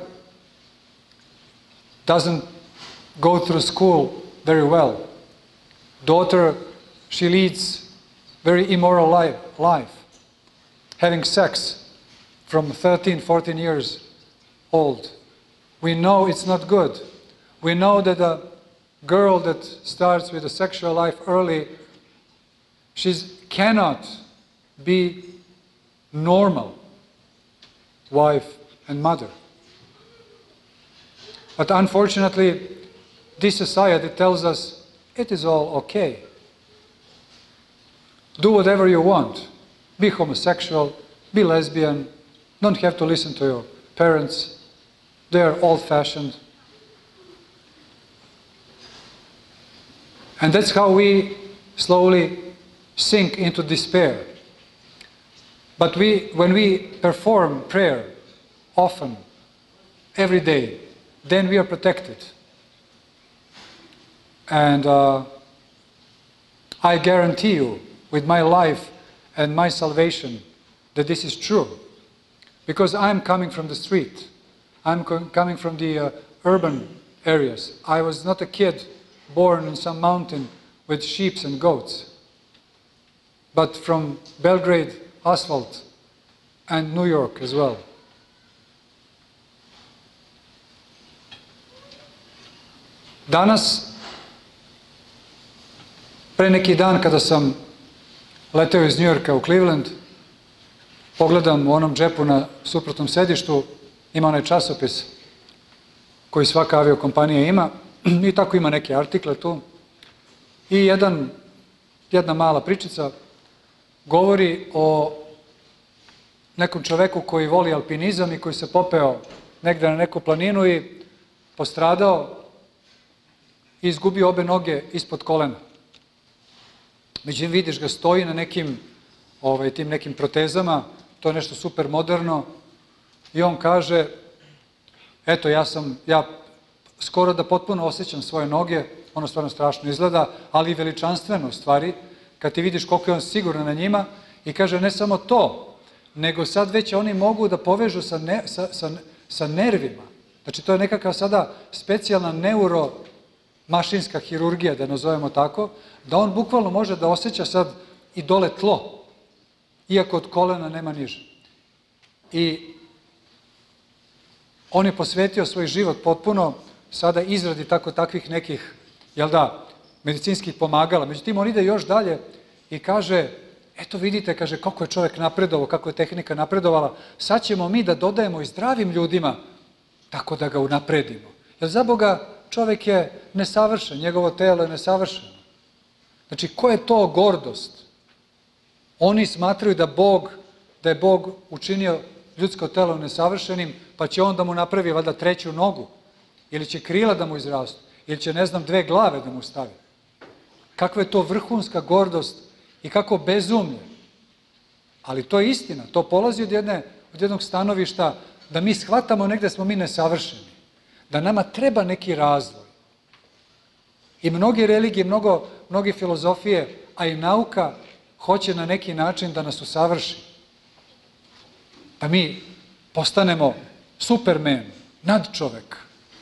doesn't go through school very well. Daughter, she leads very immoral life, having sex from 13, 14 years old. We know it's not good. We know that a girl that starts with a sexual life early, she cannot be normal wife and mother. But unfortunately, this society tells us it is all okay. Do whatever you want. Be homosexual, be lesbian, don't have to listen to your parents. They are old-fashioned. And that's how we slowly sink into despair. But when we perform prayer often, every day, then we are protected. And I guarantee you, with my life and my salvation, that this is true. Because I'm coming from the street. I'm coming from the urban areas. I was not a kid born in some mountain with sheep and goats, but from Belgrade asphalt and New York as well. Danas, pre neki dan kada sam leteo iz Njujorka u Cleveland, pogledam u onom džepu na suprotnom sedištu, ima onaj časopis koji svaka aviokompanija ima i tako ima neke artikle tu. I jedna mala pričica govori o nekom čoveku koji voli alpinizam i koji se popeo negde na neku planinu i postradao i izgubio obe noge ispod kolena. Međutim, vidiš ga stoji na tim nekim protezama, to je nešto super moderno i on kaže, eto ja skoro da potpuno osjećam svoje noge, ono stvarno strašno izgleda, ali i veličanstveno u stvari, kad ti vidiš koliko je on siguran na njima i kaže ne samo to, nego sad već oni mogu da povežu sa nervima. Znači to je nekakva sada specijalna neuromašinska hirurgija, da nazovemo tako, da on bukvalno može da osjeća sad i dole tlo, iako od kolena nema niže. I on je posvetio svoj život potpuno sada izradi takvih nekih, medicinskih pomagala. Međutim, on ide još dalje i kaže, eto vidite, kaže, kako je čovek napredovao, kako je tehnika napredovala, sad ćemo mi da dodajemo i zdravim ljudima tako da ga unapredimo. Jer za Boga čovek je nesavršen, njegovo telo je nesavršeno. Znači, ko je to gordost? Oni smatraju da je Bog učinio ljudsko telo nesavršenim, pa će on da mu napravi valjda treću nogu, ili će krila da mu izrastu, ili će, 2 glave da mu stavi. Kakva je to vrhunska gordost i kako bezumlje. Ali to je istina, to polazi od jednog stanovišta da mi shvatamo negde smo mi nesavršeni, da nama treba neki razvoj. I mnoge religije, mnoge filozofije, a i nauka hoće na neki način da nas usavrši. Da mi postanemo supermen, nadčovek.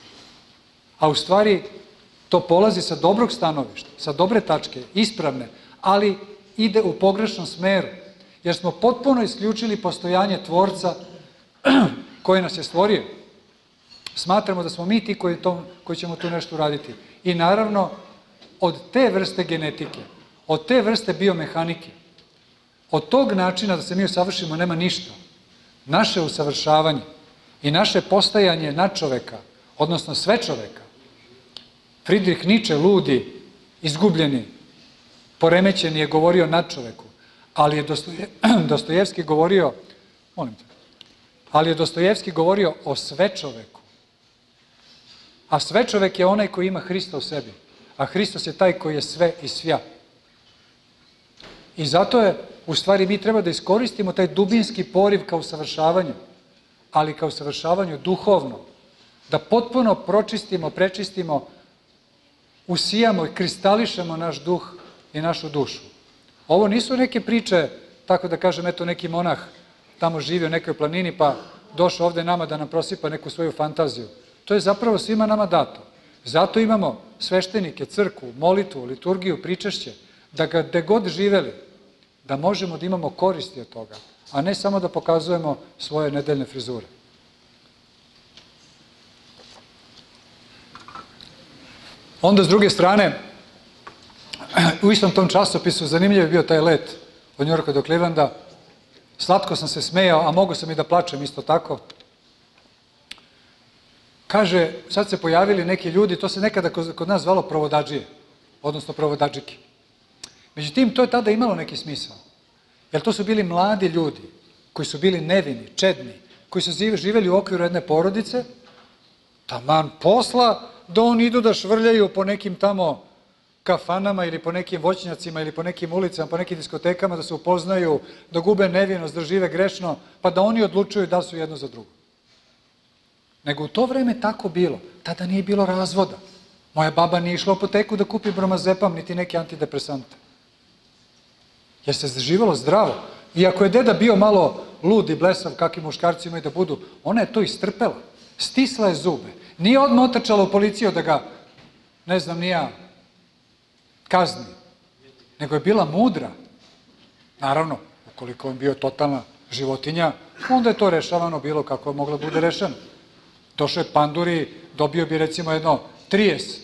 A u stvari to polazi sa dobrog stanovišta, sa dobre tačke, ispravne, ali ide u pogrešnom smeru, jer smo potpuno isključili postojanje Tvorca koji nas je stvorio. Smatramo da smo mi ti koji ćemo tu nešto uraditi. I naravno, od te vrste genetike, od te vrste biomehanike, od tog načina da se mi usavršimo nema ništa. Naše usavršavanje i naše postajanje nadčoveka, odnosno svečoveka, Friedrich Nietzsche, ludi, izgubljeni, poremećeni, je govorio nadčoveku, ali je Dostojevski govorio o svečoveku. A svečovek je onaj koji ima Hrista u sebi, a Hristos je taj koji je sve i svja. I zato je, u stvari, mi treba da iskoristimo taj dubinski poriv ka usavršavanju, ali ka usavršavanju duhovno, da potpuno pročistimo, prečistimo, usijamo i kristališemo naš duh i našu dušu. Ovo nisu neke priče, tako da kažem, eto neki monah tamo živi u nekoj planini pa došao ovde nama da nam prosipa neku svoju fantaziju. To je zapravo svima nama dato. Zato imamo sveštenike, crkvu, molitvu, liturgiju, pričešće, da gde god živeli, da možemo da imamo koristi od toga, a ne samo da pokazujemo svoje nedeljne frizure. Onda, s druge strane, u istom tom časopisu, zanimljiv je bio taj let od Njujorka do Clevelanda, slatko sam se smejao, a mogu sam i da plačem isto tako. Kaže, sad se pojavili neki ljudi, to se nekada kod nas zvalo provodadžije, odnosno provodadžike. Međutim, to je tada imalo neki smisao, jer to su bili mladi ljudi, koji su bili nevini, čedni, koji su živeli u okviru jedne porodice, taman posla, da oni idu da švrljaju po nekim tamo kafanama ili po nekim voćnjacima ili po nekim ulicama, po nekim diskotekama, da se upoznaju, da gube nevinost, da žive grešno, pa da oni odlučuju da su jedno za drugo. Nego u to vreme tako bilo. Tada nije bilo razvoda. Moja baba nije išla u apoteku da kupi bromazepam, niti neke antidepresante. Jer se živelo zdravo. I ako je deda bio malo lud i blesav, kakvi muškarci imaju da budu, ona je to istrpela. Stisla je zube. Nije odmah otrčala u policiju da ga, ne znam ni ja, kazni. Nego je bila mudra. Naravno, ukoliko je bio totalna životinja, onda je to rešavano bilo kako je moglo bude rešeno. Došao je panduri, dobio bi recimo jedno 30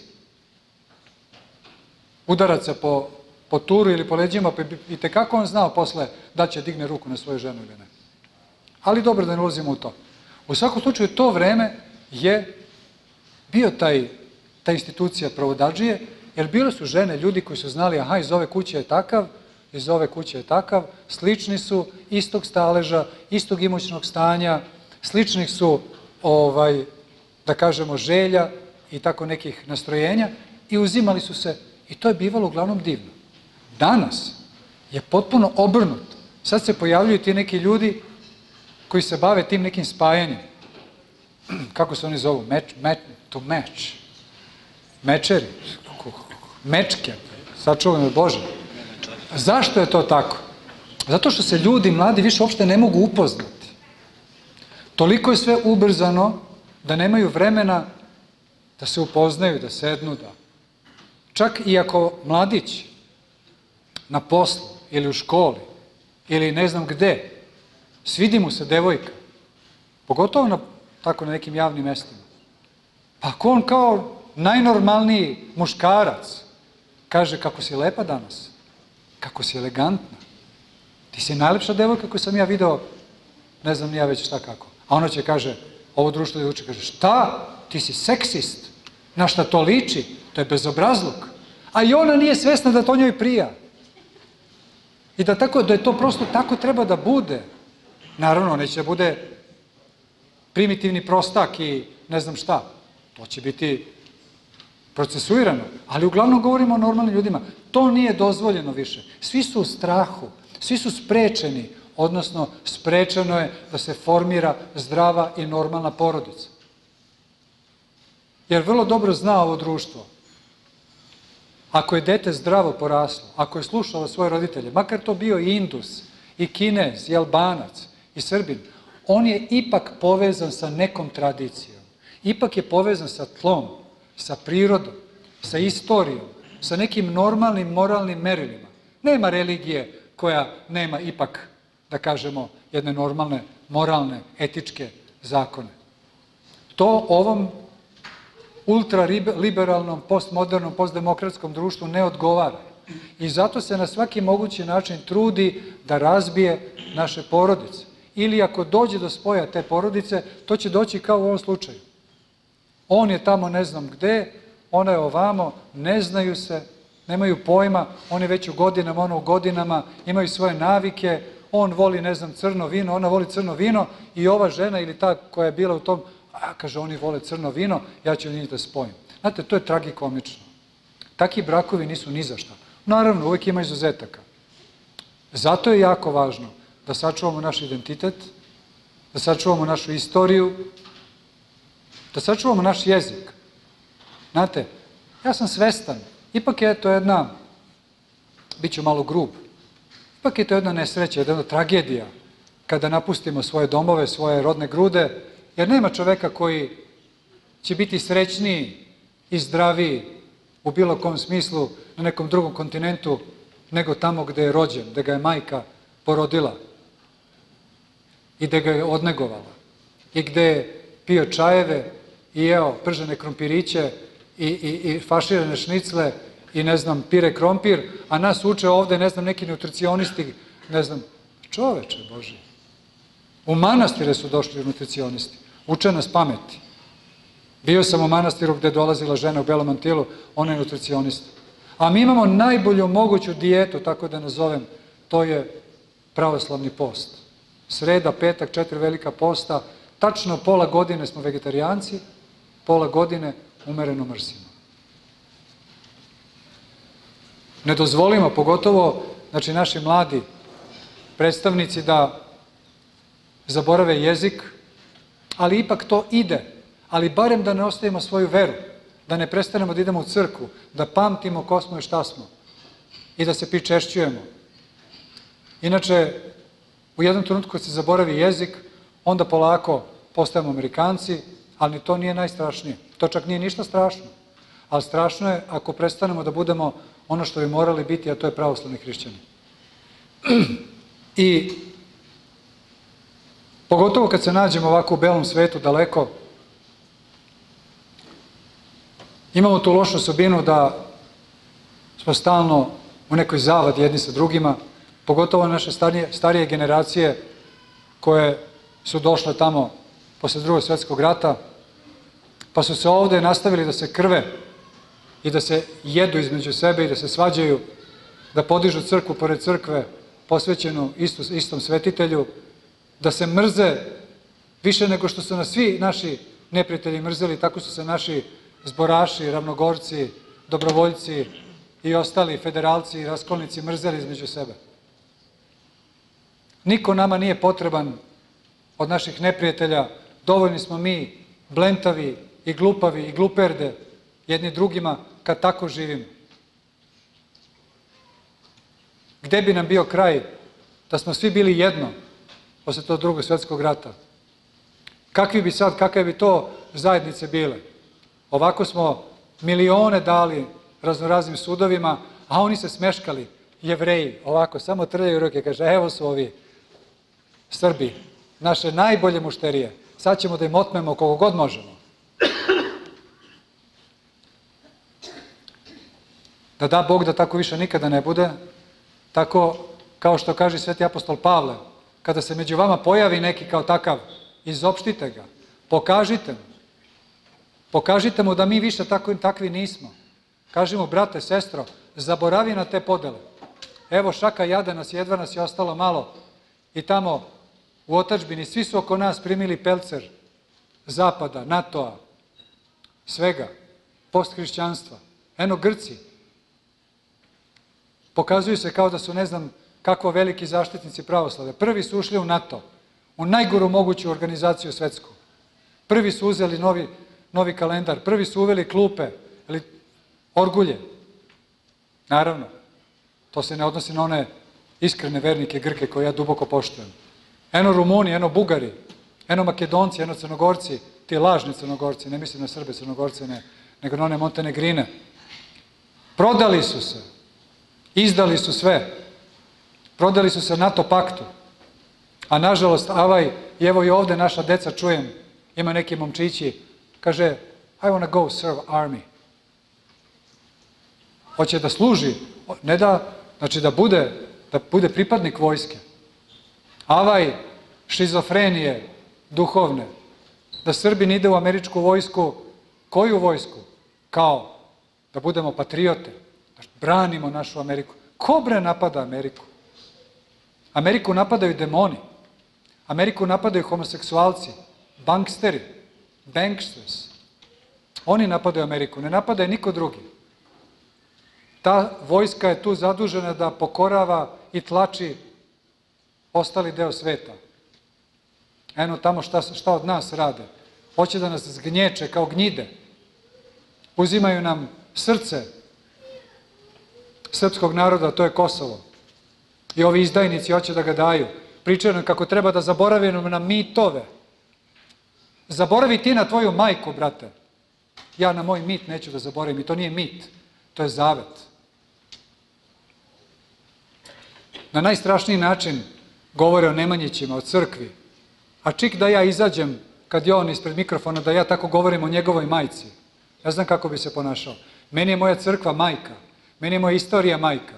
udaraca po turu ili po leđima, pa i tekako on znao posle da će digne ruku na svoju ženu ili ne. Ali dobro da ne ulazimo u to. U svakom slučaju, to vreme je bio ta institucija provodadžije, jer bile su žene, ljudi koji su znali, aha, iz ove kuće je takav, iz ove kuće je takav, slični su, istog staleža, istog imućnog stanja, sličnih su, da kažemo, želja i tako nekih nastrojenja i uzimali su se, i to je bivalo uglavnom divno. Danas je potpuno obrnuto. Sad se pojavljuju ti neki ljudi koji se bave tim nekim spajanjem. Kako se oni zovu? To match. Mečeri. Mečke. Sačuvaj me Bože. Zašto je to tako? Zato što se ljudi, mladi, više uopšte ne mogu upoznati. Toliko je sve ubrzano da nemaju vremena da se upoznaju, da sednu, da... Čak i ako mladić na poslu ili u školi ili ne znam gde, svidi mu se devojka, pogotovo na nekim javnim mestima. Pa ako on kao najnormalniji muškarac kaže kako si lepa danas, kako si elegantna, ti si najlepša devojka koju sam ja video, ne znam ni ja već šta kako. A ona će kaže, ovo društvo je uči, kaže, šta? Ti si seksist, na šta to liči? To je bezobrazluk. A i ona nije svesna da to njoj prija. I da je to prosto tako treba da bude. Naravno, neće da bude primitivni prostak i ne znam šta. To će biti procesuirano. Ali uglavnom govorimo o normalnim ljudima. To nije dozvoljeno više. Svi su u strahu. Svi su sprečeni. Odnosno, sprečeno je da se formira zdrava i normalna porodica. Jer vrlo dobro zna ovo društvo. Ako je dete zdravo poraslo, ako je slušalo svoje roditelje, makar to bio i Indus, i Kinez, i Albanac, i Srbin, on je ipak povezan sa nekom tradicijom. Ipak je povezan sa tlom, sa prirodom, sa istorijom, sa nekim normalnim moralnim merilima. Nema religije koja nema ipak, da kažemo, jedne normalne, moralne, etičke zakone. To ovom ultraliberalnom, postmodernom, postdemokratskom društvu ne odgovara. I zato se na svaki mogući način trudi da razbije naše porodice. Ili ako dođe do spoja te porodice, to će doći kao u ovom slučaju. On je tamo ne znam gde, ona je ovamo, ne znaju se, nemaju pojma, on je već u godinama, ona u godinama, imaju svoje navike, on voli, ne znam, crno vino, ona voli crno vino i ova žena ili ta koja je bila u tom, kaže, oni vole crno vino, ja ću njih da spojim. Znate, to je tragikomično. Taki brakovi nisu ni za šta. Naravno, uvijek ima izuzetaka. Zato je jako važno da sačuvamo naš identitet, da sačuvamo našu istoriju, da sačuvamo naš jezik. Znate, ja sam svestan, ipak je to jedna, bit ću malo grub, ipak je to jedna nesreća, jedna tragedija, kada napustimo svoje domove, svoje rodne grude, jer nema čoveka koji će biti srećniji i zdraviji u bilo kom smislu na nekom drugom kontinentu nego tamo gde je rođen, gde ga je majka porodila i gde ga je odnegovala i gde je pio čajeve i jeo pržene krompiriće i faširane šnicle i ne znam, pire krompir, a nas uče ovde, ne znam, neki nutricionisti, ne znam, čoveče Bože. U manastire su došli nutricionisti, uče nas pameti. Bio sam u manastiru gde je dolazila žena u belom mantilu, ona je nutricionista. A mi imamo najbolju moguću dijetu, tako da nazovem, to je pravoslavni post. Sreda, petak, 4 velika posta, tačno pola godine smo vegetarijanci, pola godine umereno mrsimo. Ne dozvolimo, pogotovo, znači naši mladi predstavnici da zaborave jezik, ali ipak to ide, ali barem da ne ostavimo svoju veru, da ne prestanemo da idemo u crkvu, da pamtimo ko smo i šta smo i da se pričešćujemo. Inače, U jednom trenutku kad se zaboravi jezik, onda polako postajemo Amerikanci, ali to nije najstrašnije. To čak nije ništa strašno. Ali strašno je ako prestanemo da budemo ono što bi morali biti, a to je pravoslavni hrišćani. I pogotovo kad se nađemo ovako u belom svetu daleko, imamo tu lošu osobinu da smo stalno u nekoj zavadi jedni sa drugima, pogotovo naše starije generacije koje su došle tamo posle Drugog svjetskog rata, pa su se ovde nastavili da se krve i da se jedu između sebe i da se svađaju, da podižu crkvu pored crkve posvećenu istom svetitelju, da se mrze više nego što su nas svi naši neprijatelji mrzeli, tako su se naši zboraši, ravnogorci, dobrovoljci i ostali federalci i raskolnici mrzeli između sebe. Niko nama nije potreban od naših neprijatelja, dovoljni smo mi blentavi i glupavi i gluperde jedni drugima kad tako živimo. Gde bi nam bio kraj da smo svi bili jedno posle tog Drugog svjetskog rata? Kakve bi to zajednice bile? Ovako smo milione dali raznoraznim sudovima, a oni se smeškali, Jevreji, ovako, samo trljaju ruke, kaže, evo su ovi Srbi, naše najbolje mušterije, sad ćemo da im otmemo koliko god možemo. Da Bog da tako više nikada ne bude, tako kao što kaže sveti apostol Pavle, kada se među vama pojavi neki kao takav, izopštite ga, pokažite mu da mi više takvi nismo. Kažimo, brate, sestro, zaboravi na te podele. Evo šaka jada nas, jedva nas je ostalo malo i tamo u otadžbini svi su oko nas primili pelcer zapada, NATO-a, svega, posthrišćanstva. Eno Grci, pokazuju se kao da su ne znam kakvo veliki zaštitnici pravoslave. Prvi su ušli u NATO, u najgoru moguću organizaciju svetsku. Prvi su uzeli novi kalendar, prvi su uveli klupe, ili orgulje. Naravno, to se ne odnosi na one iskrene vernike Grke koje ja duboko poštujem. Eno Rumuni, eno Bugari, eno Makedonci, eno Crnogorci, ti lažni Crnogorci, ne mislim na Srbe Crnogorce, nego na one Montenegrine. Prodali su se, izdali su sve, prodali su se NATO paktu, a nažalost, i evo i ovde naša deca čujem, ima neki momčići, kaže, I wanna go serve army. Hoće da služi, ne da, znači da bude pripadnik vojske. Šizofrenije duhovne, da Srbin ide u američku vojsku, koju vojsku? Kao da budemo patriote, da branimo našu Ameriku. Ko bre napada Ameriku? Ameriku napadaju demoni, Ameriku napadaju homoseksualci, banksteri, banksters. Oni napadaju Ameriku, ne napadaju niko drugi. Ta vojska je tu zadužena da pokorava i tlači ostali deo sveta. Eno tamo šta od nas rade. Hoće da nas zgnječe kao gnjide. Uzimaju nam srce srpskog naroda, to je Kosovo. I ovi izdajnici hoće da ga daju. Pričaju nam kako treba da zaboravimo na mitove. Zaboravi ti na tvoju majku, brate. Ja na moj mit neću da zaboravim. I to nije mit, to je zavet. Na najstrašniji način govore o Nemanjićima, o crkvi. A čik da ja izađem, kad je on ispred mikrofona, da ja tako govorim o njegovoj majci. Ja znam kako bi se ponašao. Meni je moja crkva majka. Meni je moja istorija majka.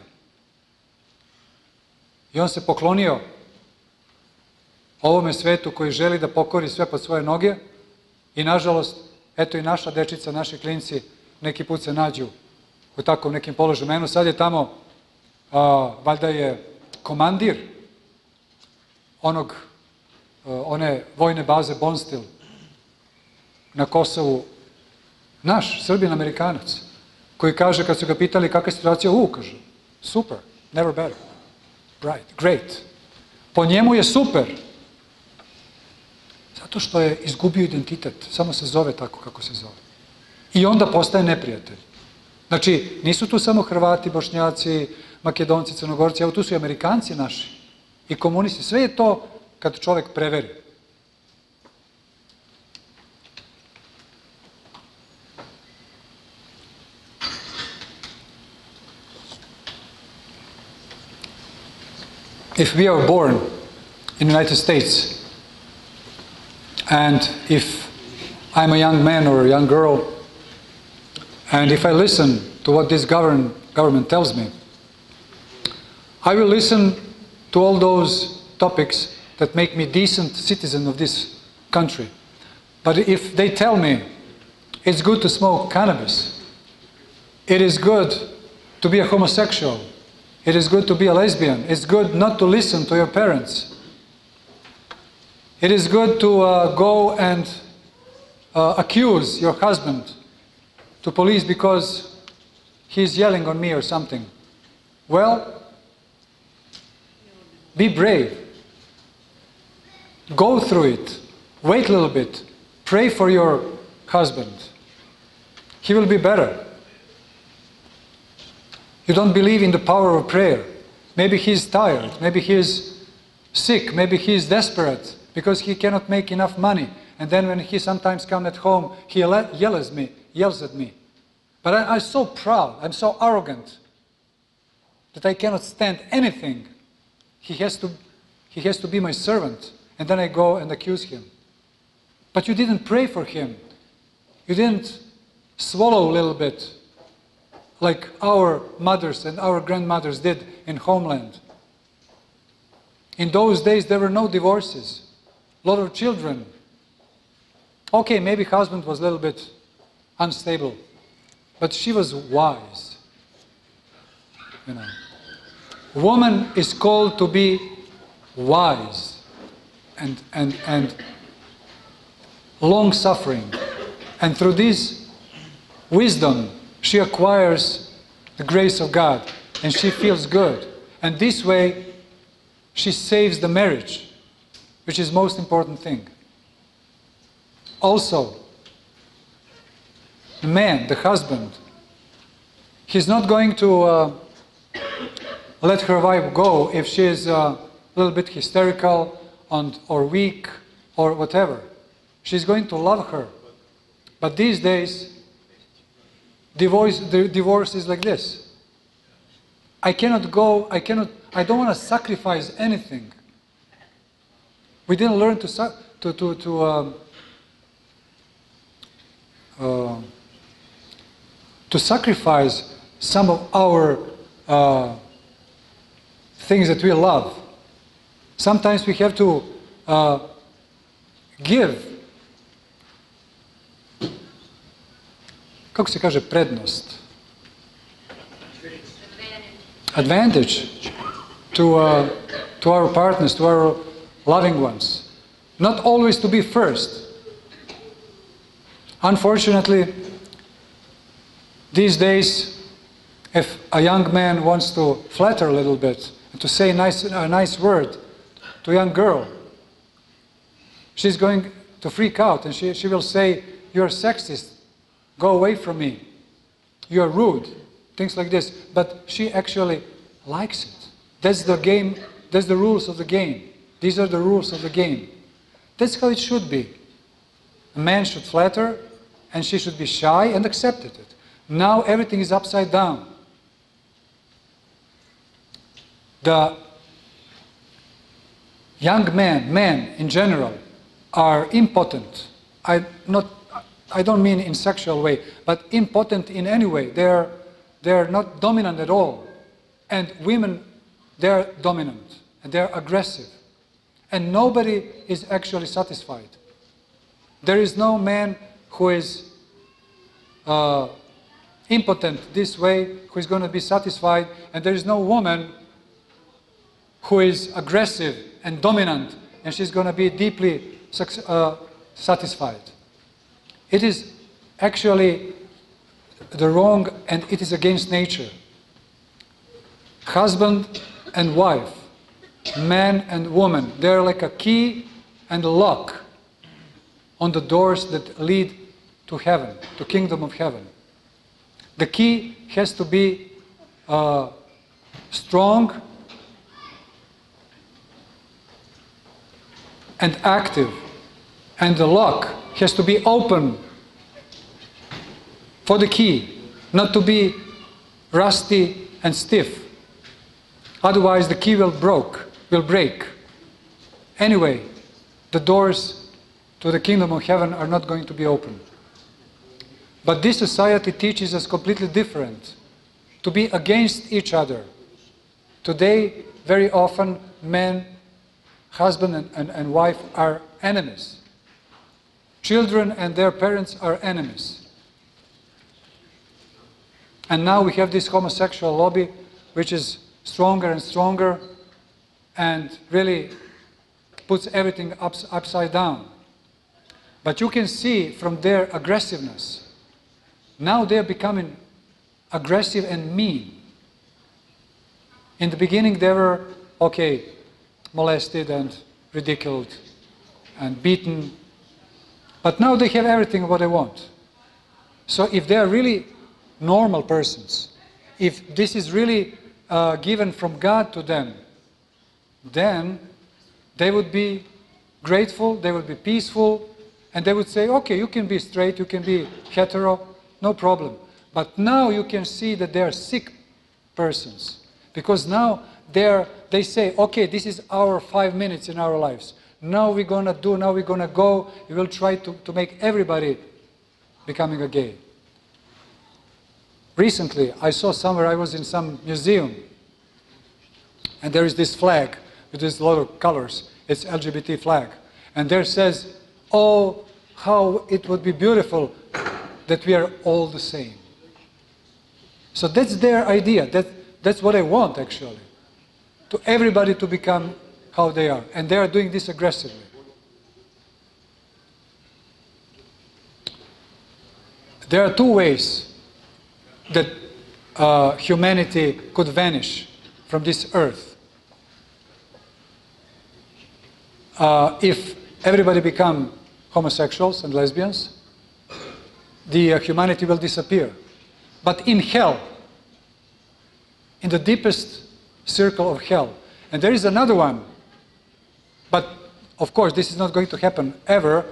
I on se poklonio ovome svetu koji želi da pokori sve pod svoje noge i nažalost, eto i naša dečica, naši klinci neki put se nađu u takvom nekim položaju. Eno sad je tamo, valjda je komandir one vojne baze Bonstil na Kosovu, naš, Srbin Amerikanac, koji kaže, kad su ga pitali kakva je situacija, kaže, super, never better, bright, great. Po njemu je super, zato što je izgubio identitet, samo se zove tako kako se zove. I onda postaje neprijatelj. Znači, nisu tu samo Hrvati, Bošnjaci, Makedonci, Crnogorci, evo tu su i Amerikanci naši. i komunisti. Sve je to kad čovjek preveri. If we are born in the United States, and if I'm a young man or a young girl, and if I listen to what this government tells me, I will listen to all those topics that make me decent citizen of this country. But if they tell me it's good to smoke cannabis, it is good to be a homosexual, it is good to be a lesbian, it's good not to listen to your parents, it is good to go and accuse your husband to police because he's yelling on me or something. Well, be brave. Go through it. Wait a little bit. Pray for your husband. He will be better. You don't believe in the power of prayer. Maybe he's tired. Maybe he's sick. Maybe he's desperate because he cannot make enough money. And then when he sometimes comes at home, he yells at me. But I'm so proud, I'm so arrogant that I cannot stand anything. He has to be my servant. And then I go and accuse him. But you didn't pray for him. You didn't swallow a little bit like our mothers and our grandmothers did in homeland. In those days, there were no divorces. A lot of children. Okay, maybe husband was a little bit unstable, but she was wise. You know, woman is called to be wise and long-suffering, and through this wisdom, she acquires the grace of God, and she feels good. And this way, she saves the marriage, which is the most important thing. Also, the man, the husband, he's not going to let her wife go if she is a little bit hysterical or weak or whatever. She's going to love her. But these days, the divorce is like this. I don't want to sacrifice anything. We didn't learn to sacrifice some of our things that we love. Sometimes we have to give. Kako se kaže prednost? Advantage to our partners, to our loving ones. Not always to be first. Unfortunately, these days, if a young man wants to flatter a little bit, and to say a nice word to a young girl, she's going to freak out and she will say, "You're sexist, go away from me, you're rude," things like this. But she actually likes it. That's the game, that's the rules of the game. These are the rules of the game. That's how it should be. A man should flatter, and she should be shy and accepted it. Now everything is upside down. The young men in general are impotent. I don't mean in sexual way, but impotent in any way. They're not dominant at all. And women, they're dominant and they're aggressive. And nobody is actually satisfied. There is no man who is impotent this way, who is going to be satisfied, and there is no woman who is aggressive and dominant, and she's going to be deeply satisfied. It is actually the wrong, and it is against nature. Husband and wife, man and woman, they're like a key and a lock on the doors that lead to heaven, to kingdom of heaven. The key has to be strong and active, and the lock has to be open for the key, not to be rusty and stiff. Otherwise the key will break. Anyway, the doors to the kingdom of heaven are not going to be open. But this society teaches us completely different, to be against each other. Today, very often, men, husband and wife are enemies. Children and their parents are enemies. And now we have this homosexual lobby, which is stronger and stronger, and really puts everything upside down. But you can see from their aggressiveness, now they're becoming aggressive and mean. In the beginning they were, okay, molested and ridiculed and beaten, but now they have everything what they want. So if they are really normal persons, if this is really given from God to them, then they would be grateful, they would be peaceful, and they would say, okay, you can be straight, you can be hetero, no problem. But now you can see that they are sick persons, because now they say, okay, this is our 5 minutes in our lives. Now we're gonna do, now we're gonna go, we will try to make everybody becoming a gay. Recently, I saw somewhere, I was in some museum, and there is this flag with this lot of colors. It's LGBT flag. And there says, oh, how it would be beautiful that we are all the same. So that's their idea. That's what I want, actually. To everybody to become how they are. And they are doing this aggressively. There are two ways that humanity could vanish from this earth. If everybody become homosexuals and lesbians, the humanity will disappear. But in hell, in the deepest circle of hell, and there is another one, but of course this is not going to happen ever.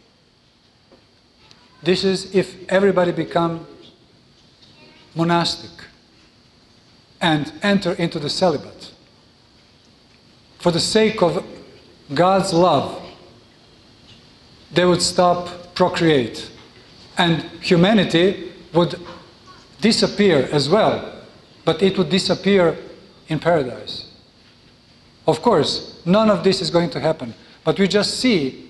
This is if everybody become monastic and enter into the celibate. For the sake of God's love, they would stop procreate, and humanity would disappear as well, but it would disappear in paradise. Of course, none of this is going to happen, but we just see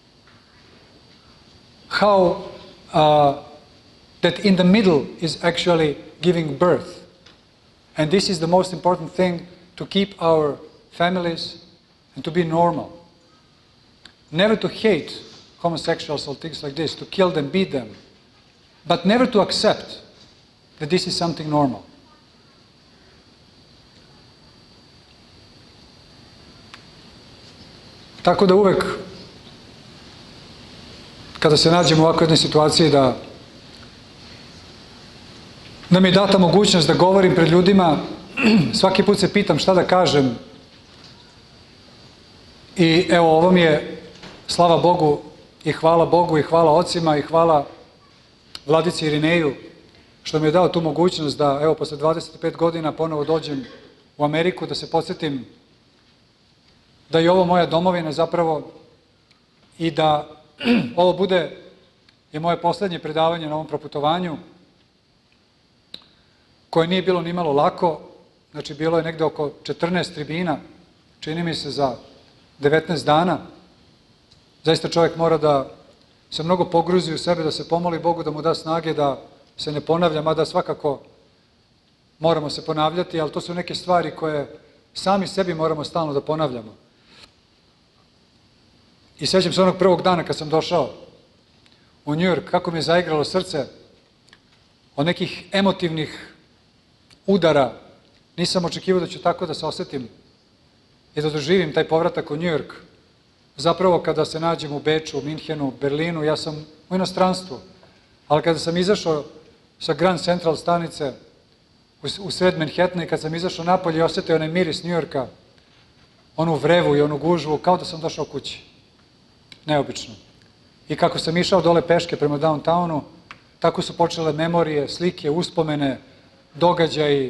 how that in the middle is actually giving birth. And this is the most important thing, to keep our families and to be normal. Never to hate homosexuals or things like this, to kill them, beat them, but never to accept that this is something normal. Tako da uvek, kada se nađemo u ovakvoj jednoj situaciji da mi je data mogućnost da govorim pred ljudima, svaki put se pitam šta da kažem. I evo, ovo mi je, slava Bogu i hvala Bogu i hvala ocima i hvala Vladici Irineju što mi je dao tu mogućnost da, evo, posle 25 godina ponovo dođem u Ameriku, da se podsjetim da je ovo moja domovina zapravo i da ovo bude i moje poslednje predavanje na ovom proputovanju, koje nije bilo nimalo lako. Znači, bilo je negde oko 14 tribina, čini mi se, za 19 dana. Zaista čovjek mora da se mnogo pogruzi u sebe, da se pomoli Bogu da mu da snage, da se ne ponavlja, mada svakako moramo se ponavljati, ali to su neke stvari koje sami sebi moramo stalno da ponavljamo. I sećam se onog prvog dana kad sam došao u New York, kako mi je zaigralo srce od nekih emotivnih udara. Nisam očekivao da ću tako da se osetim i da doživim taj povratak u New York. Zapravo, kada se nađem u Beču, Minhenu, Berlinu, ja sam u inostranstvu. Ali kada sam izašao sa Grand Central stanice u sred Manhattana i kad sam izašao napolje i osetio onaj miris New Yorka, onu vrevu i onu gužvu, kao da sam došao kući. neobično. I kako sam išao dole peške prema downtownu, tako su počele memorije, slike, uspomene, događaji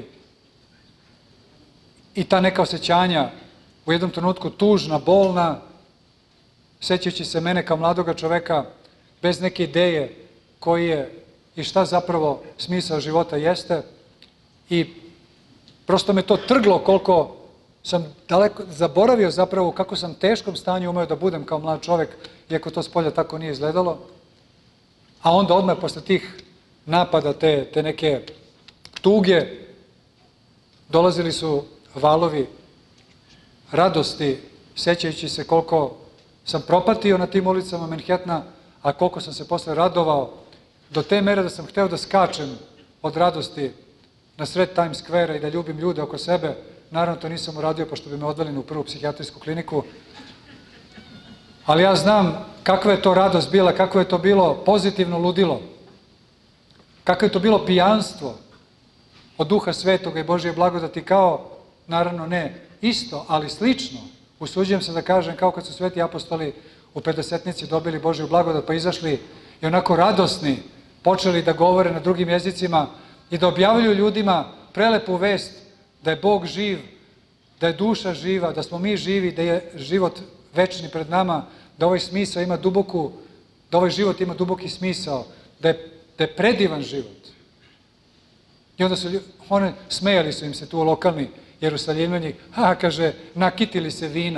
i ta neka osjećanja u jednom trenutku tužna, bolna, sećajući se mene kao mladoga čoveka bez neke ideje koji je i šta zapravo smisao života jeste. I prosto me to trglo koliko sam daleko zaboravio zapravo kako sam u teškom stanju umeo da budem kao mlad čovek, iako to s polja tako nije izgledalo. A onda odmah posle tih napada, te neke tuge, dolazili su valovi radosti, sećajući se koliko sam propatio na tim ulicama Manhattana, a koliko sam se posle radovao, do te mere da sam hteo da skačem od radosti na sred Times Square-a i da ljubim ljude oko sebe. Naravno, to nisam uradio, pošto bi me odveli u prvu psihijatrijsku kliniku. Ali ja znam kakva je to radost bila, kako je to bilo pozitivno ludilo, kako je to bilo pijanstvo od Duha Svetoga i Božje blagodati, kao, naravno ne isto, ali slično. Usuđujem se da kažem, kao kad su sveti apostoli u Pedesetnici dobili Božju blagodat, pa izašli i onako radosni počeli da govore na drugim jezicima i da objavljuju ljudima prelepu vest da je Bog živ, da je duša živa, da smo mi živi, da je život večni pred nama, da ovaj smisao ima duboku, da ovaj život ima duboki smisao, da je predivan život. I onda su smejali su im se tu lokalni Jerusalimljani, kaže, nakitili se vina.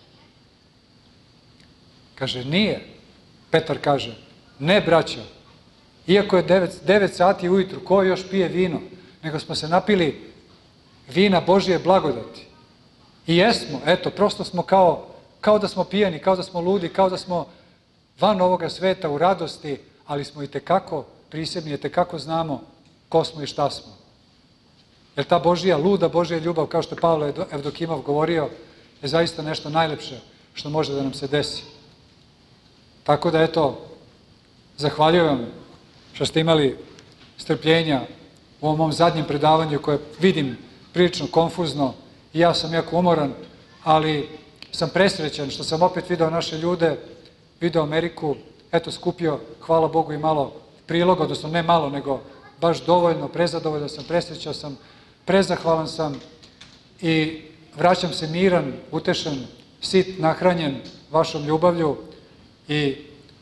Kaže, nije. Petar kaže, ne, braćo, iako je 9 sati ujutru, ko još pije vino, nego smo se napili vina Božje blagodati. I jesmo, eto, prosto smo kao da smo pijani, kao da smo ludi, kao da smo van ovoga sveta u radosti, ali smo i tekako prisebni, i tekako znamo ko smo i šta smo. Jer ta Božja, luda Božja ljubav, kao što je Pavle Evdokimov govorio, je zaista nešto najlepše što može da nam se desi. Tako da, eto, zahvaljujem što ste imali strpljenja u ovom mom zadnjem predavanju koje vidim prilično konfuzno i ja sam jako umoran, ali sam presrećan što sam opet video naše ljude, video Ameriku, eto skupio, hvala Bogu, i malo priloga, odnosno ne malo, nego baš dovoljno, prezadovoljan sam, presrećan sam, prezahvalan sam i vraćam se miran, utešen, sit, nahranjen vašom ljubavlju i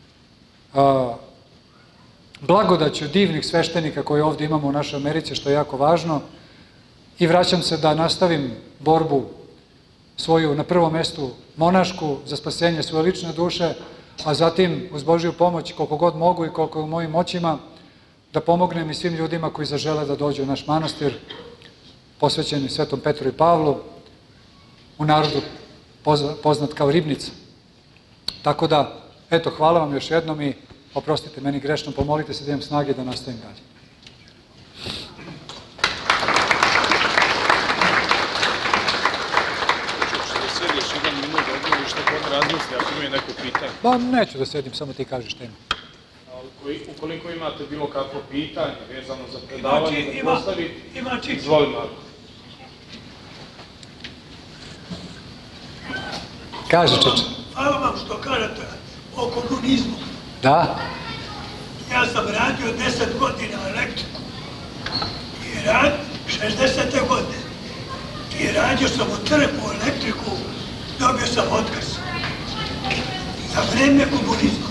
blagodaću divnih sveštenika koje ovdje imamo u našoj Americi, što je jako važno, i vraćam se da nastavim borbu svoju, na prvom mestu monašku, za spasenje svoje lične duše, a zatim uz Božju pomoć koliko god mogu i koliko je u mojim moćima da pomognem i svim ljudima koji zažele da dođu u naš manastir, posvećeni Svetom Petru i Pavlu, u narodu poznat kao Ribnica. Tako da, eto, hvala vam još jednom i oprostite meni grešno, pomolite se da imam snage da nastavim dalje. Što sediš jedan minut odmah, što god razmisli, ako imaju neko pitanje? Ba, neću da sedim, samo ti kažeš šta ima. Ukoliko imate bilo kakvo pitanje vezano za predavanje da postavite, Ima izvoli Marko. Kaže, Čeče. Hvala vam što kažete o komunizmu. Da? Ja sam radio 10 godina elektriku i rad 60. godine. I radio sam u crkvu elektriku, dobio sam otkaz. Za vreme komunizma.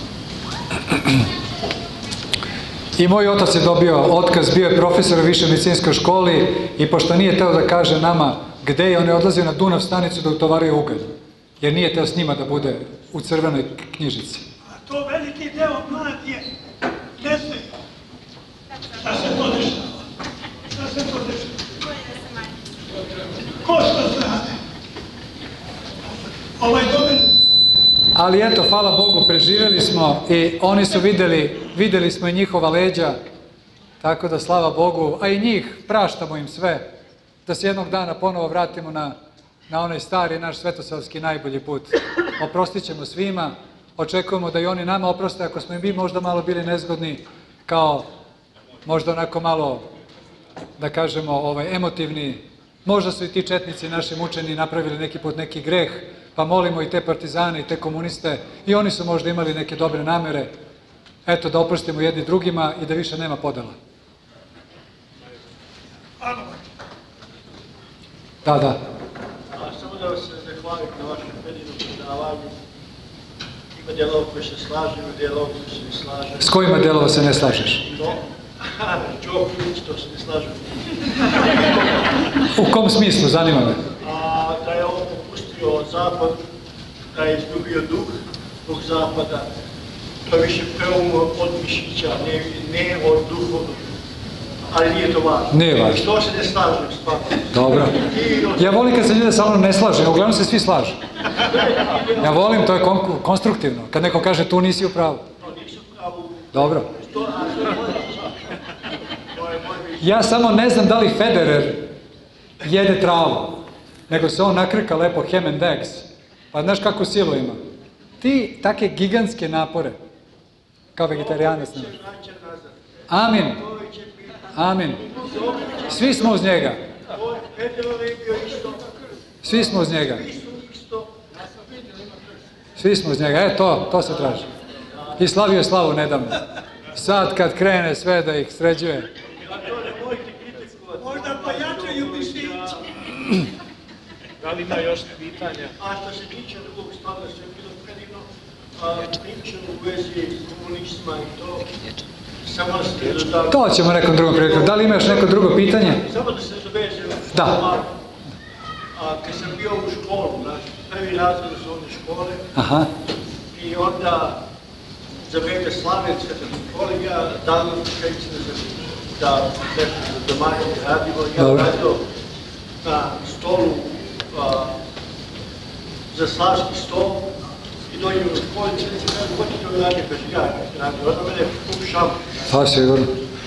I moj otac je dobio otkaz, bio je profesor u višoj medicinskoj školi i pošto nije teo da kaže nama gde je, on je odlazio na Dunav stanicu da utovaruje ugalj, jer nije teo s njima da bude u crvenoj knjižici. A to veliki deo mladi je ne zna. Šta se to dešava? Šta se to dešava? Ko što znade? Ovaj domen... Ali eto, hvala Bogu, preživjeli smo i oni su videli smo i njihova leđa, tako da slava Bogu, a i njih, praštamo im sve, da se jednog dana ponovo vratimo na onaj stari naš svetosavski najbolji put. Oprostit ćemo svima, očekujemo da i oni nama oproste, ako smo i mi možda malo bili nezgodni, kao možda onako malo, da kažemo, emotivni, Možda su i ti četnici naši mučeni napravili neki put neki greh, pa molimo i te partizane i te komuniste, i oni su možda imali neke dobre namere, eto da oprostimo jedni drugima i da više nema podela. Da. Samo da vas se zahvalim na vašem predivnom predavanju. Ima dijelova koji se slažu, ima dijelova koji se ne slažu. S kojima dijelova se ne slažeš? Đoković, to se ne slažu. U kom smislu, zanima me? Da je on popustio zapad, da je izgubio duh zbog zapada, to više preumor od mišića, ne od duhovnog. Ali nije to važno. Nije važno. Što se ne slažem, stvarno. Dobro. Ja volim kad se ljude sa mnom ne slaže, uglavnom se svi slažu. Ja volim, to je konstruktivno. Kad neko kaže tu nisi u pravu. Dobro. Ja samo ne znam da li Federer jede travu, nego se on nakrika lepo ham and eggs. Pa znaš kako silu ima. Ti take gigantske napore, kao vegetarijanac. Amin. Amin. Svi smo uz njega. Svi smo uz njega. Svi smo uz njega. To se traži. I slavio slavu nedavno. Sad kad krene sve da ih sređuje. Možda pojačaju mišić. Da li ima još pitanja? A što se tiče drugog stvarno sve bilo predivno, priča u vezi komunizma i to, samo da... To ćemo nekom drugom prilikom. Da li ima još neko drugo pitanje? Samo da se dovežem. Da. Kad sam bio u školu, znači, prvi razred osnovne škole, Aha. i onda za vreme Slavenska kolegija dali učenicima da nešto za domaćin radimo. Ja radio na stolu za slaški stol i dođem u školi i se kaže, ko ti to radi bez jaka? Onda mene kup šamar. Pa sigurno.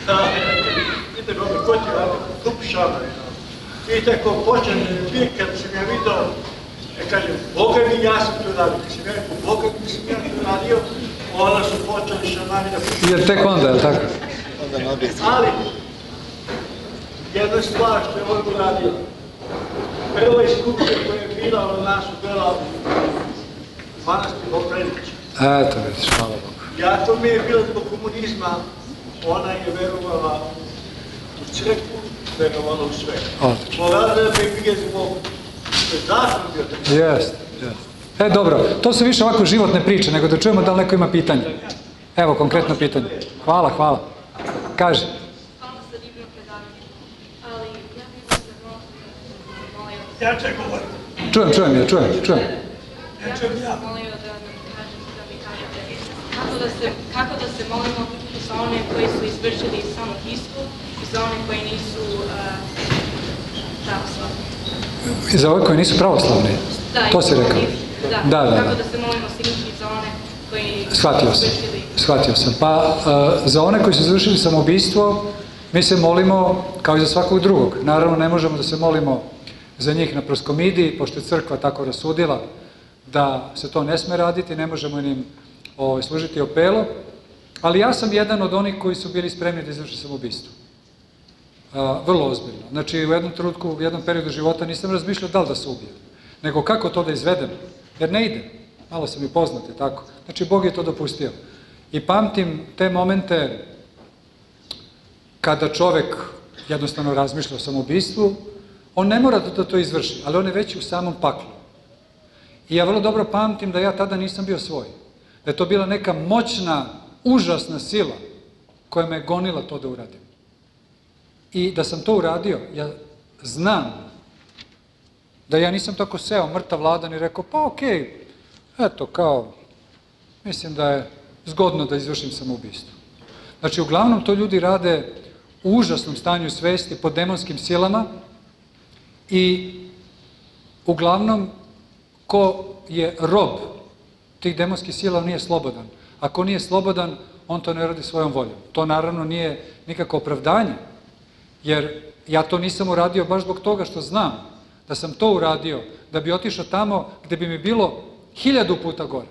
Vidite ga, ko ti radi? Kup šamar. I tako počne kad sam ja vidio, ja kažem, Boga mi, ja sam to radio. Kad sam ja rekao, Boga mi sam ja to radio, onda su počeli šamari da pušu. Jer tek onda, je li tako? Ali, jedna stvar što je on uradio, prva iskušnja koja je bila od nas u Belavu, manastir Obrenić. Eto, vidiš, hvala Bogu. Jako mi je bilo zbog komunizma, ona je verovala u crkvu, verovala u sve. Odlično. Morala da me bije zbog zakon bio tako. Jest. Dobro, to su više ovako životne priče, nego da čujemo da li neko ima pitanje. Evo, konkretno pitanje. Hvala. Kaži. Hvala za divno predavanje, ali ja bih vas zamolio... Jače govori. Čujem. Ja bih vas zamolio da mi kažete kako da se molimo za one koji su izvršili samoubistvo i za one koji nisu pravoslavni. I za ove koji nisu pravoslavni? To si rekao? Da. Kako da se molimo signički za one koji su izvršili... Shvatio sam. Pa za one koji su izvršili samoubistvo, mi se molimo kao i za svakog drugog. Naravno, ne možemo da se molimo za njih na proskomidiji, pošto je crkva tako rasudila da se to ne sme raditi, ne možemo im služiti opelo, ali ja sam jedan od onih koji su bili spremni da izvrši samoubistvo. Vrlo ozbiljno. Znači, u jednom trenutku, u jednom periodu života nisam razmišljao da li da se ubijem, nego kako to da izvedem, jer ne ide. Malo sam i poznat, je tako. Znači, Bog je to dopustio. I pamtim te momente kada čovek jednostavno razmišlja o samoubistvu, on ne mora da to izvrši, ali on je već u samom paklu. I ja vrlo dobro pamtim da ja tada nisam bio svoj. Da je to bila neka moćna, užasna sila koja me je gonila to da uradim. I da sam to uradio, ja znam da ja nisam tako seo mrtav vladan i rekao, pa okej, eto kao, mislim da je zgodno da izvršim samoubistvo. Znači, uglavnom to ljudi rade u užasnom stanju svesti, pod demonskim silama i uglavnom ko je rob tih demonskih sila, on nije slobodan. Ako nije slobodan, on to ne radi svojom voljom. To naravno nije nikako opravdanje, jer ja to nisam uradio baš zbog toga što znam da sam to uradio, da bi otišao tamo gde bi mi bilo 1000 puta gore.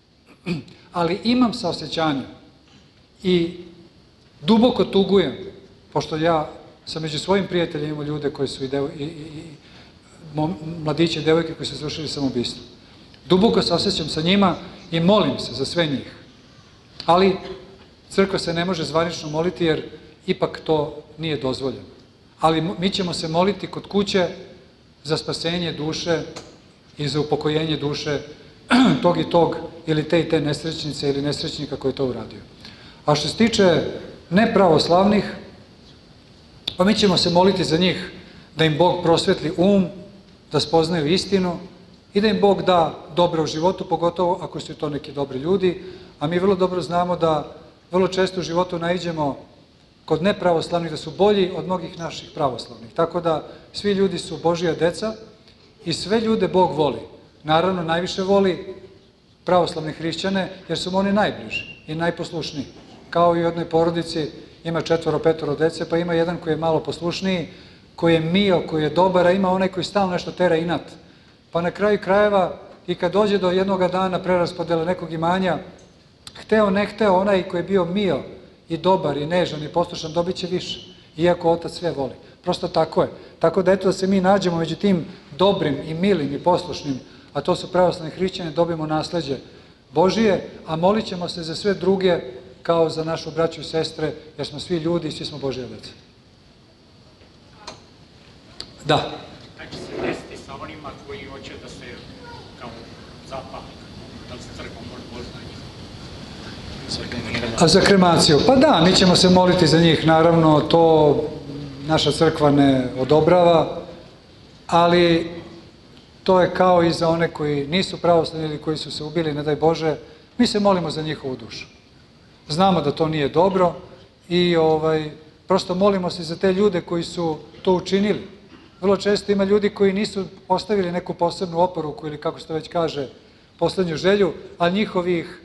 Ali imam saosećanja i duboko tugujem, pošto ja sam među svojim prijateljima imao ljude koji su mladiće i devojke koji su izvršili samoubistvo. Duboko se osjećam sa njima i molim se za sve njih. Ali crkva se ne može zvanično moliti jer ipak to nije dozvoljeno. Ali mi ćemo se moliti kod kuće za spasenje duše i za upokojenje duše tog i tog ili te i te nesrećnice ili nesrećnika koji je to uradio. A što se tiče nepravoslavnih, pa mi ćemo se moliti za njih da im Bog prosvetli da spoznaju istinu i da im Bog da dobro u životu, pogotovo ako su to neki dobri ljudi, a mi vrlo dobro znamo da vrlo često u životu naiđemo kod nepravoslavnih da su bolji od mnogih naših pravoslavnih. Tako da svi ljudi su Božija deca i sve ljude Bog voli. Naravno, najviše voli pravoslavne hrišćane jer su mu oni najbliži i najposlušniji. Kao i u jednoj porodici ima 4-5 dece, pa ima jedan koji je malo poslušniji, koji je mio, koji je dobar, a ima onaj koji stalno nešto tera inat. Pa na kraju krajeva i kad dođe do jednoga dana preraspodele nekog imanja, hteo ne hteo, onaj koji je bio mio i dobar i nežan i poslušan dobit će više, iako otac sve voli. Prosto tako je. Tako da eto da se mi nađemo među tim dobrim i milim i poslušnim, a to su pravoslavni hrišćani, dobijemo nasleđe Božije, a molit ćemo se za sve druge kao za našu braću i sestre, jer smo svi ljudi i svi smo Božja deca. Da. Šta će se desiti sa onima koji hoće da se kao zapali? Da li se crkva može pozna njih? A za kremaciju? Pa da, mi ćemo se moliti za njih, naravno, to naša crkva ne odobrava, ali to je kao i za one koji nisu pravoslavni ili koji su se ubili, ne daj Bože, mi se molimo za njihovu dušu. Znamo da to nije dobro i prosto molimo se za te ljude koji su to učinili. Vrlo često ima ljudi koji nisu ostavili neku posebnu oporuku ili kako se to već kaže, poslednju želju, a njihovih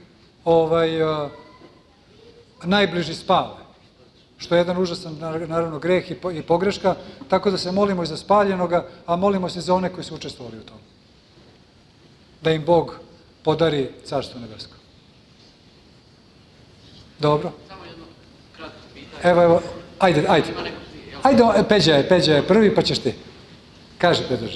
najbliži spale. Što je jedan užasan, naravno, greh i pogreška, tako da se molimo i za spaljenoga, a molimo se za one koji su učestvovali u tom. Da im Bog podari Carstvo nebesko. Dobro? Samo jedno kratko pitanje. Evo, ajde. Ajde, Peđa je prvi, pa ćeš ti. Kaži, Pedrože.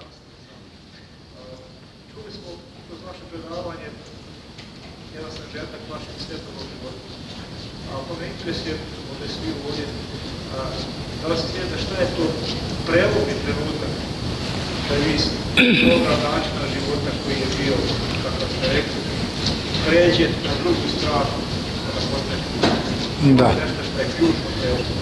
Čuli smo kroz vaše predavanje jedan sažetak vašeg svetovnog života. A to me interesuje, ovdje svi ovdje, da vas slijede šta je to prelomni trenutak da vi iz toga načina života koji je bio, kako ste rekli, pređete na drugu stranu, da postanete. Da. Nešto što je ključno prelomno.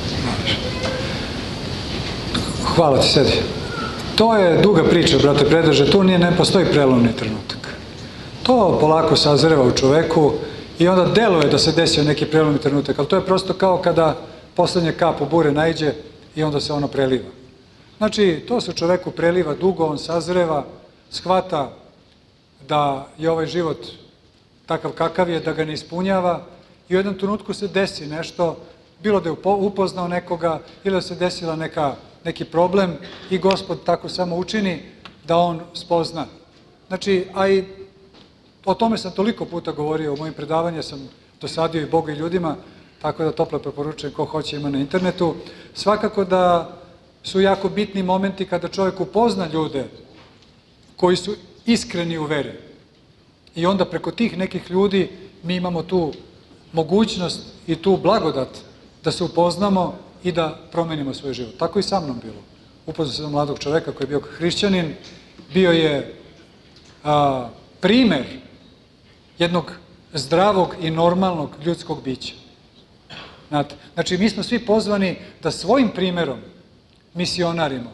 Hvala ti, sedi. To je duga priča, brate Predraže, tu ne postoji prelomni trenutak. To polako sazreva u čoveku i onda deluje da se desio neki prelomni trenutak, ali to je prosto kao kada poslednje kap u bure naiđe i onda se ono preliva. Znači, to se u čoveku preliva dugo, on sazreva, shvata da je ovaj život takav kakav je, da ga ne ispunjava i u jednom trenutku se desi nešto, bilo da je upoznao nekoga ili da se desila neki problem i Gospod tako samo učini da on spozna. Znači, a i o tome sam toliko puta govorio, u mojim predavanjima sam dosadio i Bogu i ljudima, tako da toplo preporučujem ko hoće ima na internetu. Svakako da su jako bitni momenti kada čovjek upozna ljude koji su iskreni u veri. I onda preko tih nekih ljudi mi imamo tu mogućnost i tu blagodat da se upoznamo i da promenimo svoj život. Tako i sa mnom bilo. Upoznao sam mladog čoveka koji je bio hrišćanin, bio je primer jednog zdravog i normalnog ljudskog bića. Znači, mi smo svi pozvani da svojim primerom misionarimo.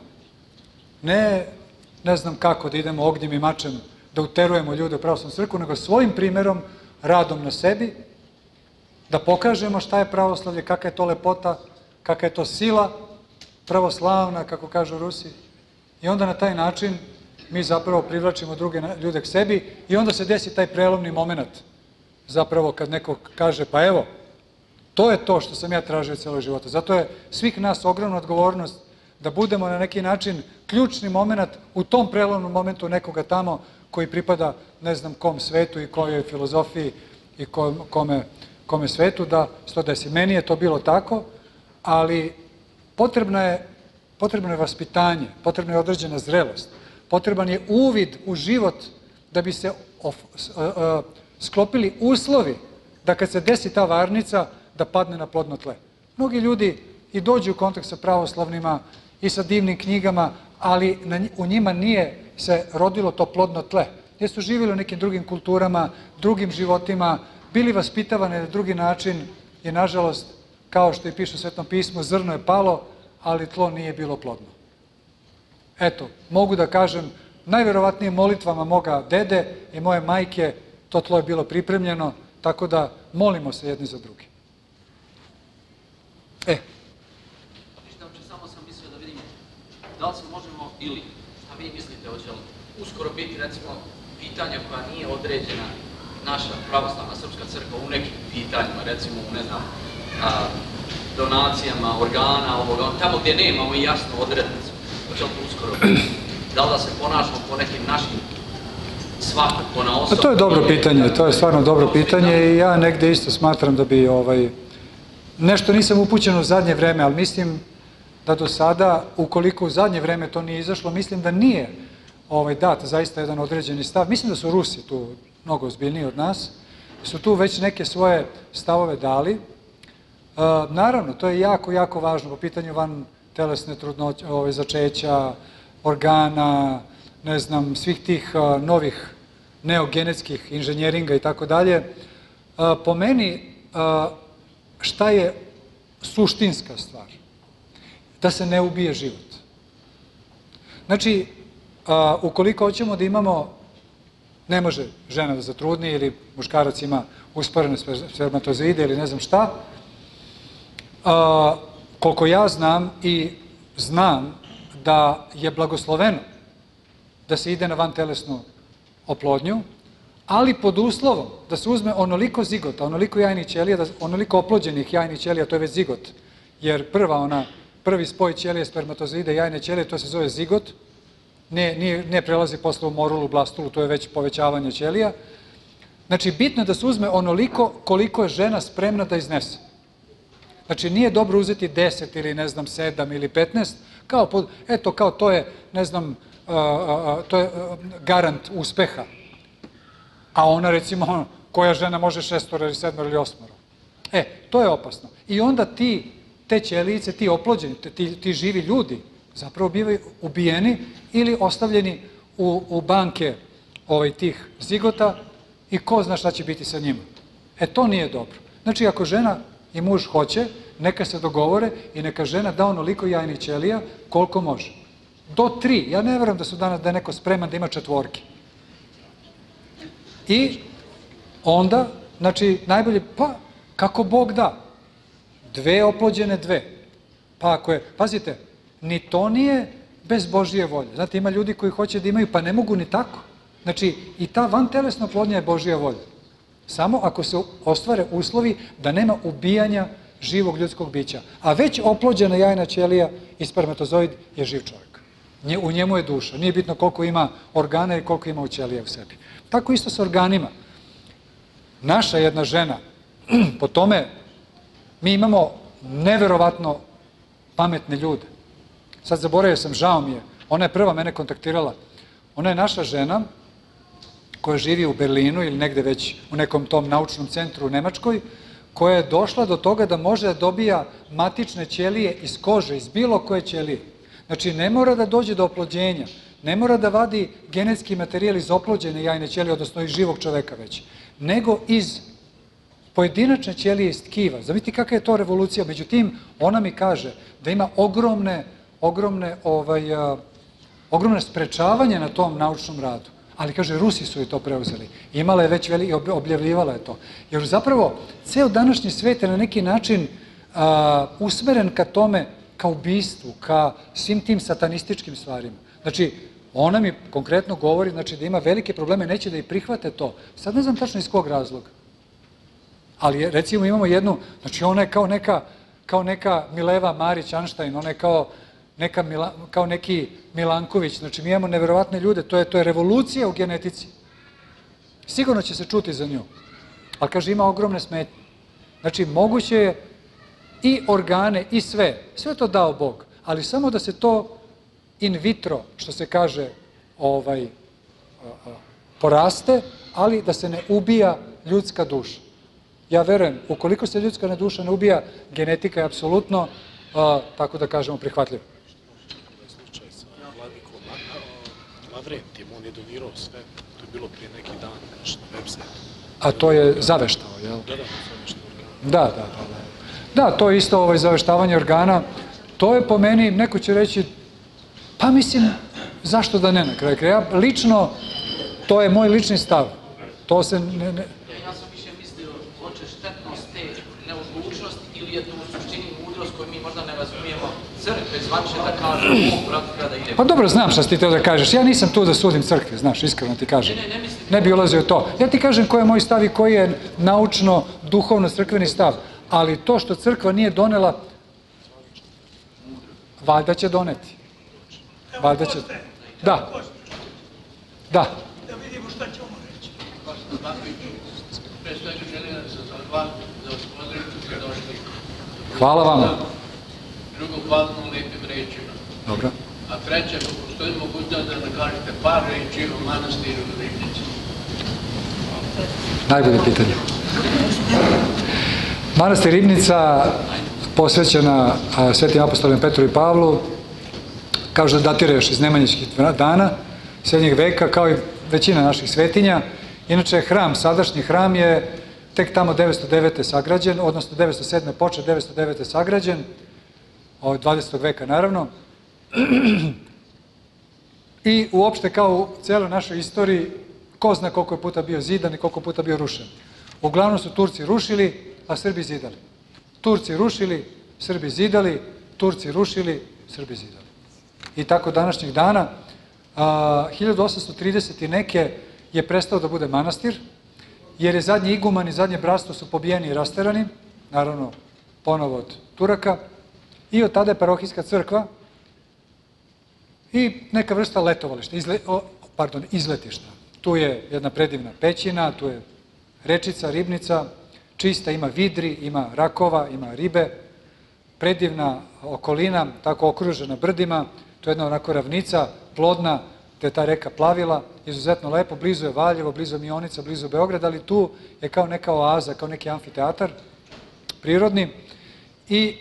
Ne znam kako da idemo ognjem i mačem, da uterujemo ljude u pravoslavnu crkvu, nego svojim primerom, radom na sebi, da pokažemo šta je pravoslavlje, kakva je to lepota, kakva je to sila pravoslavna, kako kažu Rusi. I onda na taj način mi zapravo privlačimo druge ljude k sebi i onda se desi taj prelomni moment. Zapravo kad neko kaže, pa evo, to je to što sam ja tražio celog života. Zato je svih nas ogromna odgovornost da budemo na neki način ključni moment u tom prelomnom momentu nekoga tamo koji pripada ne znam kom svetu i kojoj filozofiji i kome svetu da se to desi. Meni je to bilo tako, ali Potrebno je vaspitanje, potrebna je određena zrelost, potreban je uvid u život da bi se sklopili uslovi da kad se desi ta varnica, da padne na plodno tle. Mnogi ljudi i dođu u kontakt sa pravoslavnima i sa divnim knjigama, ali u njima nije se rodilo to plodno tle. Jer su živjeli u nekim drugim kulturama, drugim životima, bili vaspitavani na drugi način i, nažalost, kao što i piše u Svetom pismu, zrno je palo, ali tlo nije bilo plodno. Eto, mogu da kažem, najverovatnije molitvama moga dede i moje majke to tlo je bilo pripremljeno, tako da molimo se jedni za drugi. Ništa, samo sam mislio da vidimo da li se možemo ili, šta vi mislite, hoće li uskoro biti, recimo, pitanja koja nije određena naša pravoslavna srpska crkva u nekim pitanjima, recimo, ne znam, donacijama, organa, ovoga, tamo gdje nemamo i jasnu odrednicu, hoće li to uskoro biti? Da li da se ponašamo po nekim našim svakog, po na osobu? To je dobro pitanje, to je stvarno dobro pitanje i ja negde isto smatram da bi, nešto nisam upućen u zadnje vreme, ali mislim da do sada, ukoliko u zadnje vreme to nije izašlo, mislim da nije dat zaista jedan određeni stav. Mislim da su Rusi tu mnogo ozbiljniji od nas, su tu već neke svoje stavove dali. Naravno, to je jako, jako važno po pitanju van telesne trudnoće, začeća, organa, ne znam, svih tih novih neogenetskih inženjeringa i tako dalje. Po meni, šta je suštinska stvar? Da se ne ubije život. Znači, ukoliko hoćemo da imamo, ne može žena da zatrudni ili muškarac ima usporene spermatozoide ili ne znam šta, koliko ja znam i znam da je blagosloveno da se ide na vantelesnu oplodnju, ali pod uslovom da se uzme onoliko zigota, onoliko jajnih ćelija, onoliko oplođenih jajnih ćelija, to je već zigot, jer prvi spoj ćelije, spermatozoide i jajne ćelije, to se zove zigot, ne prelazi posle u morulu, blastulu, to je već povećavanje ćelija. Znači, bitno je da se uzme onoliko koliko je žena spremna da iznese. Znači, nije dobro uzeti 10 ili, ne znam, 7 ili 15, kao to je, ne znam, to je garant uspeha. A ona, recimo, koja žena može 6 ili 7 ili 8. To je opasno. I onda te ćelijice, ti oplođeni, ti živi ljudi, zapravo bivaju ubijeni ili ostavljeni u banke tih zigota i ko zna šta će biti sa njima. To nije dobro. Znači, ako žena i muž hoće, neka se dogovore i neka žena da onoliko jajnih ćelija koliko može. Do 3. Ja ne verujem da su danas da je neko spreman da ima 4. I onda, znači, najbolje, pa, kako Bog da. 2 oplođene 2. Pa ako je, pazite, ni to nije bez Božije volje. Znate, ima ljudi koji hoće da imaju, pa ne mogu ni tako. Znači, i ta vantelesna oplodnja je Božija volja. Samo ako se ostvare uslovi da nema ubijanja živog ljudskog bića. A već oplođena jajna ćelija i spermatozoid je živ čovjek. U njemu je duša. Nije bitno koliko ima organa i koliko ima ćelija u sebi. Tako isto sa organima. Naša jedna žena, po tome, mi imamo neverovatno pametne ljude. Sad zaboravio sam, žao mi je. Ona je prva mene kontaktirala. Ona je naša žena koja živi u Berlinu ili negde već u nekom tom naučnom centru u Nemačkoj, koja je došla do toga da može da dobija matične ćelije iz kože, iz bilo koje ćelije. Znači, ne mora da dođe do oplođenja, ne mora da vadi genetski materijal iz oplođene jajne ćelije, odnosno iz živog čoveka već, nego iz pojedinačne ćelije iz tkiva. Zamislite kakva je to revolucija. Međutim, ona mi kaže da ima ogromne sprečavanje na tom naučnom radu. Ali, kaže, Rusi su joj to preuzeli. Imala je već objavljivala je to. Jer zapravo, ceo današnji svet je na neki način usmeren ka tome, ka ubistvu, ka svim tim satanističkim stvarima. Znači, ona mi konkretno govori da ima velike probleme, neće da ih prihvate to. Sad ne znam tačno iz kog razloga. Ali, recimo, imamo jednu, znači ona je kao neka Mileva Marić-Anštajn, ona je kao neki Milanković, znači mi imamo neverovatne ljude, to je revolucija u genetici. Sigurno će se čuti za nju, ali kaže ima ogromne smetnje. Znači moguće je i organe i sve. Sve to dao Bog, ali samo da se to in vitro, što se kaže, poraste, ali da se ne ubija ljudska duša. Ja verujem, ukoliko se ljudska duša ne ubija, genetika je apsolutno, tako da kažemo, prihvatljiva. Slučaj sa vladikom Lavrentijem, on je donirao sve, to je bilo prije neki dan, na web sajtu. A to je zaveštao, jel? Da, zaveštao organ. Da. Da, to je isto zaveštavanje organa. To je po meni, neko će reći, pa mislim, zašto da ne na kraju kraja? Lično, to je moj lični stav. To se ne... Ja sam više mislio, hoće štetnost te neodlučnosti ili je to u suštini mudrost koju mi možda ne razumijemo crkve zvanče da kaže u brat kada ide. Pa dobro, znam šta si ti teo da kažeš. Ja nisam tu da sudim crkve, znaš, iskreno ti kažem. Ne bi ulazio u to. Ja ti kažem koji je moj stav i koji je naučno, duhovno, crkveni stav. Ali to što crkva nije donela, valjda će doneti. Valjda će... Da. Da. Da vidimo šta će ono reći. Pre svega želim da se zahvalim za gospodinu što ste došli. Hvala vama. Drugo, hvala na lepim rečima. Dobro. A treće, ako postoji mogućnost da kažete par reči o manastiru Ribnici. Najbolje pitanje. Manastir Ribnica, posvećena svetim apostolima Petru i Pavlu, kao što datira još iz nemanjićkih dana, srednjeg veka, kao i većina naših svetinja. Inače, hram, sadašnji hram je tek tamo 909. sagrađen, odnosno 907. počet, 909. sagrađen, od 20. veka naravno. I uopšte kao u cijeloj našoj istoriji, ko zna koliko je puta bio zidan i koliko puta bio rušen. Uglavnom su Turci rušili, a Srbi zidali. Turci rušili, Srbi zidali, Turci rušili, Srbi zidali. I tako današnjih dana, 1830 i neke je prestao da bude manastir, jer je zadnji iguman i zadnje bratstvo su pobijeni i rasterani, naravno ponovo od Turaka, i od tada je parohijska crkva i neka vrsta letovališta, izletišta. Tu je jedna predivna pećina, tu je rečica, ribnica, čista, ima vidri, ima rakova, ima ribe, predivna okolina, tako okružena brdima, to je jedna onako ravnica, plodna, gde je ta reka plavila, izuzetno lepo, blizu je Valjevo, blizu je Mionica, blizu je Beograd, ali tu je kao neka oaza, kao neki amfiteatar prirodni. I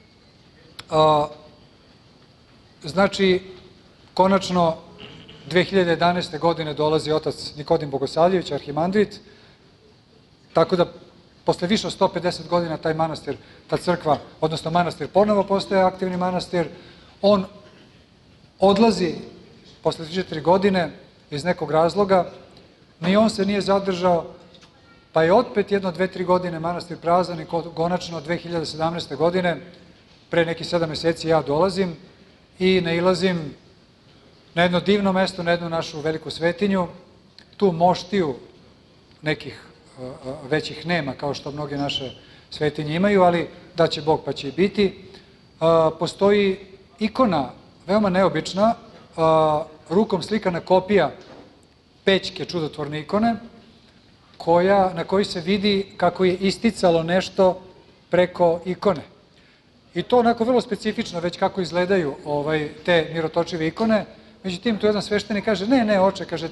znači, konačno 2011. godine dolazi otac Nikodim Bogosavljević, arhimandrit, tako da posle više od 150 godina taj manastir, ta crkva, odnosno manastir ponovo postaje aktivni manastir, on odlazi posle 4 godine iz nekog razloga, ni on se nije zadržao, pa je opet 1-2-3 godine manastir prazan i konačno 2017. godine, pre nekih 7 meseci ja dolazim i nailazim na jedno divno mesto, na jednu našu veliku svetinju, tu moštiju nekih većih nema, kao što mnoge naše svetinje imaju, ali da će Bog pa će i biti. Postoji ikona, veoma neobična, rukom slikana kopija Pećke čudotvorne ikone, na kojoj se vidi kako je isticalo nešto preko ikone. I to onako vrlo specifično, već kako izgledaju te mirotočive ikone. Međutim, tu jedan sveštenik kaže, ne, oče, kaže,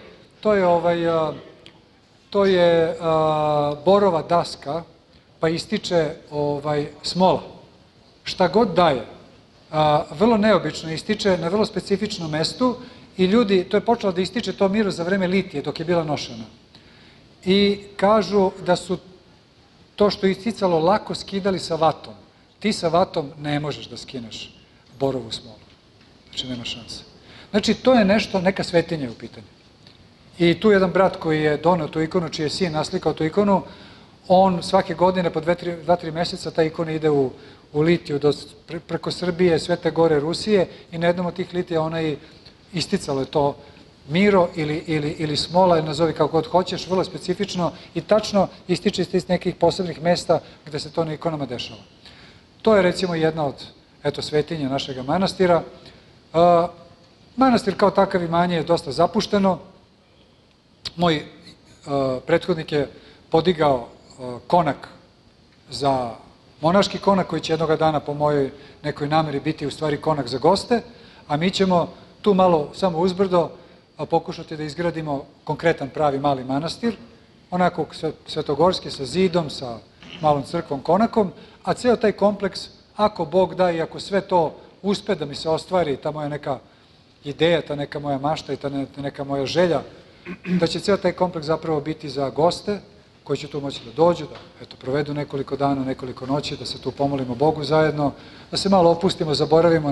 to je borova daska, pa ističe smola. Šta god daje, vrlo neobično ističe na vrlo specifičnom mestu i ljudi, to je počelo da ističe to miro za vreme litije, dok je bila nošena. I kažu da su to što je isticalo lako skidali sa vatom. Ti sa vatom ne možeš da skineš borovu smolu. Znači, nema šanse. Znači, to je nešto, neka svetinja u pitanju. I tu jedan brat koji je donao tu ikonu, čiji je sin naslikao tu ikonu, on svake godine po 2-3 meseca ta ikona ide u litiju preko Srbije, Svete Gore, Rusije i na jednom od tih litija ona je isticalo je to miro ili smola, nazovi kako god hoćeš, vrlo specifično i tačno ističe iz nekih posebnih mesta gde se to na ikonama dešava. To je recimo jedna od svetinja našeg manastira. Manastir kao takav imanje je dosta zapušteno. Moj prethodnik je podigao konak za monaški konak koji će jednoga dana po mojoj nekoj nameri biti u stvari konak za goste, a mi ćemo tu malo samo uzbrdo pokušati da izgradimo konkretan pravi mali manastir, onako svetogorski sa zidom, sa malom crkvom, konakom, a ceo taj kompleks, ako Bog da i ako sve to uspe da mi se ostvari, ta moja neka ideja, ta neka moja mašta i ta neka moja želja, da će ceo taj kompleks zapravo biti za goste koji će tu moći da dođu, da provedu nekoliko dana, nekoliko noći, da se tu pomolimo Bogu zajedno, da se malo opustimo, zaboravimo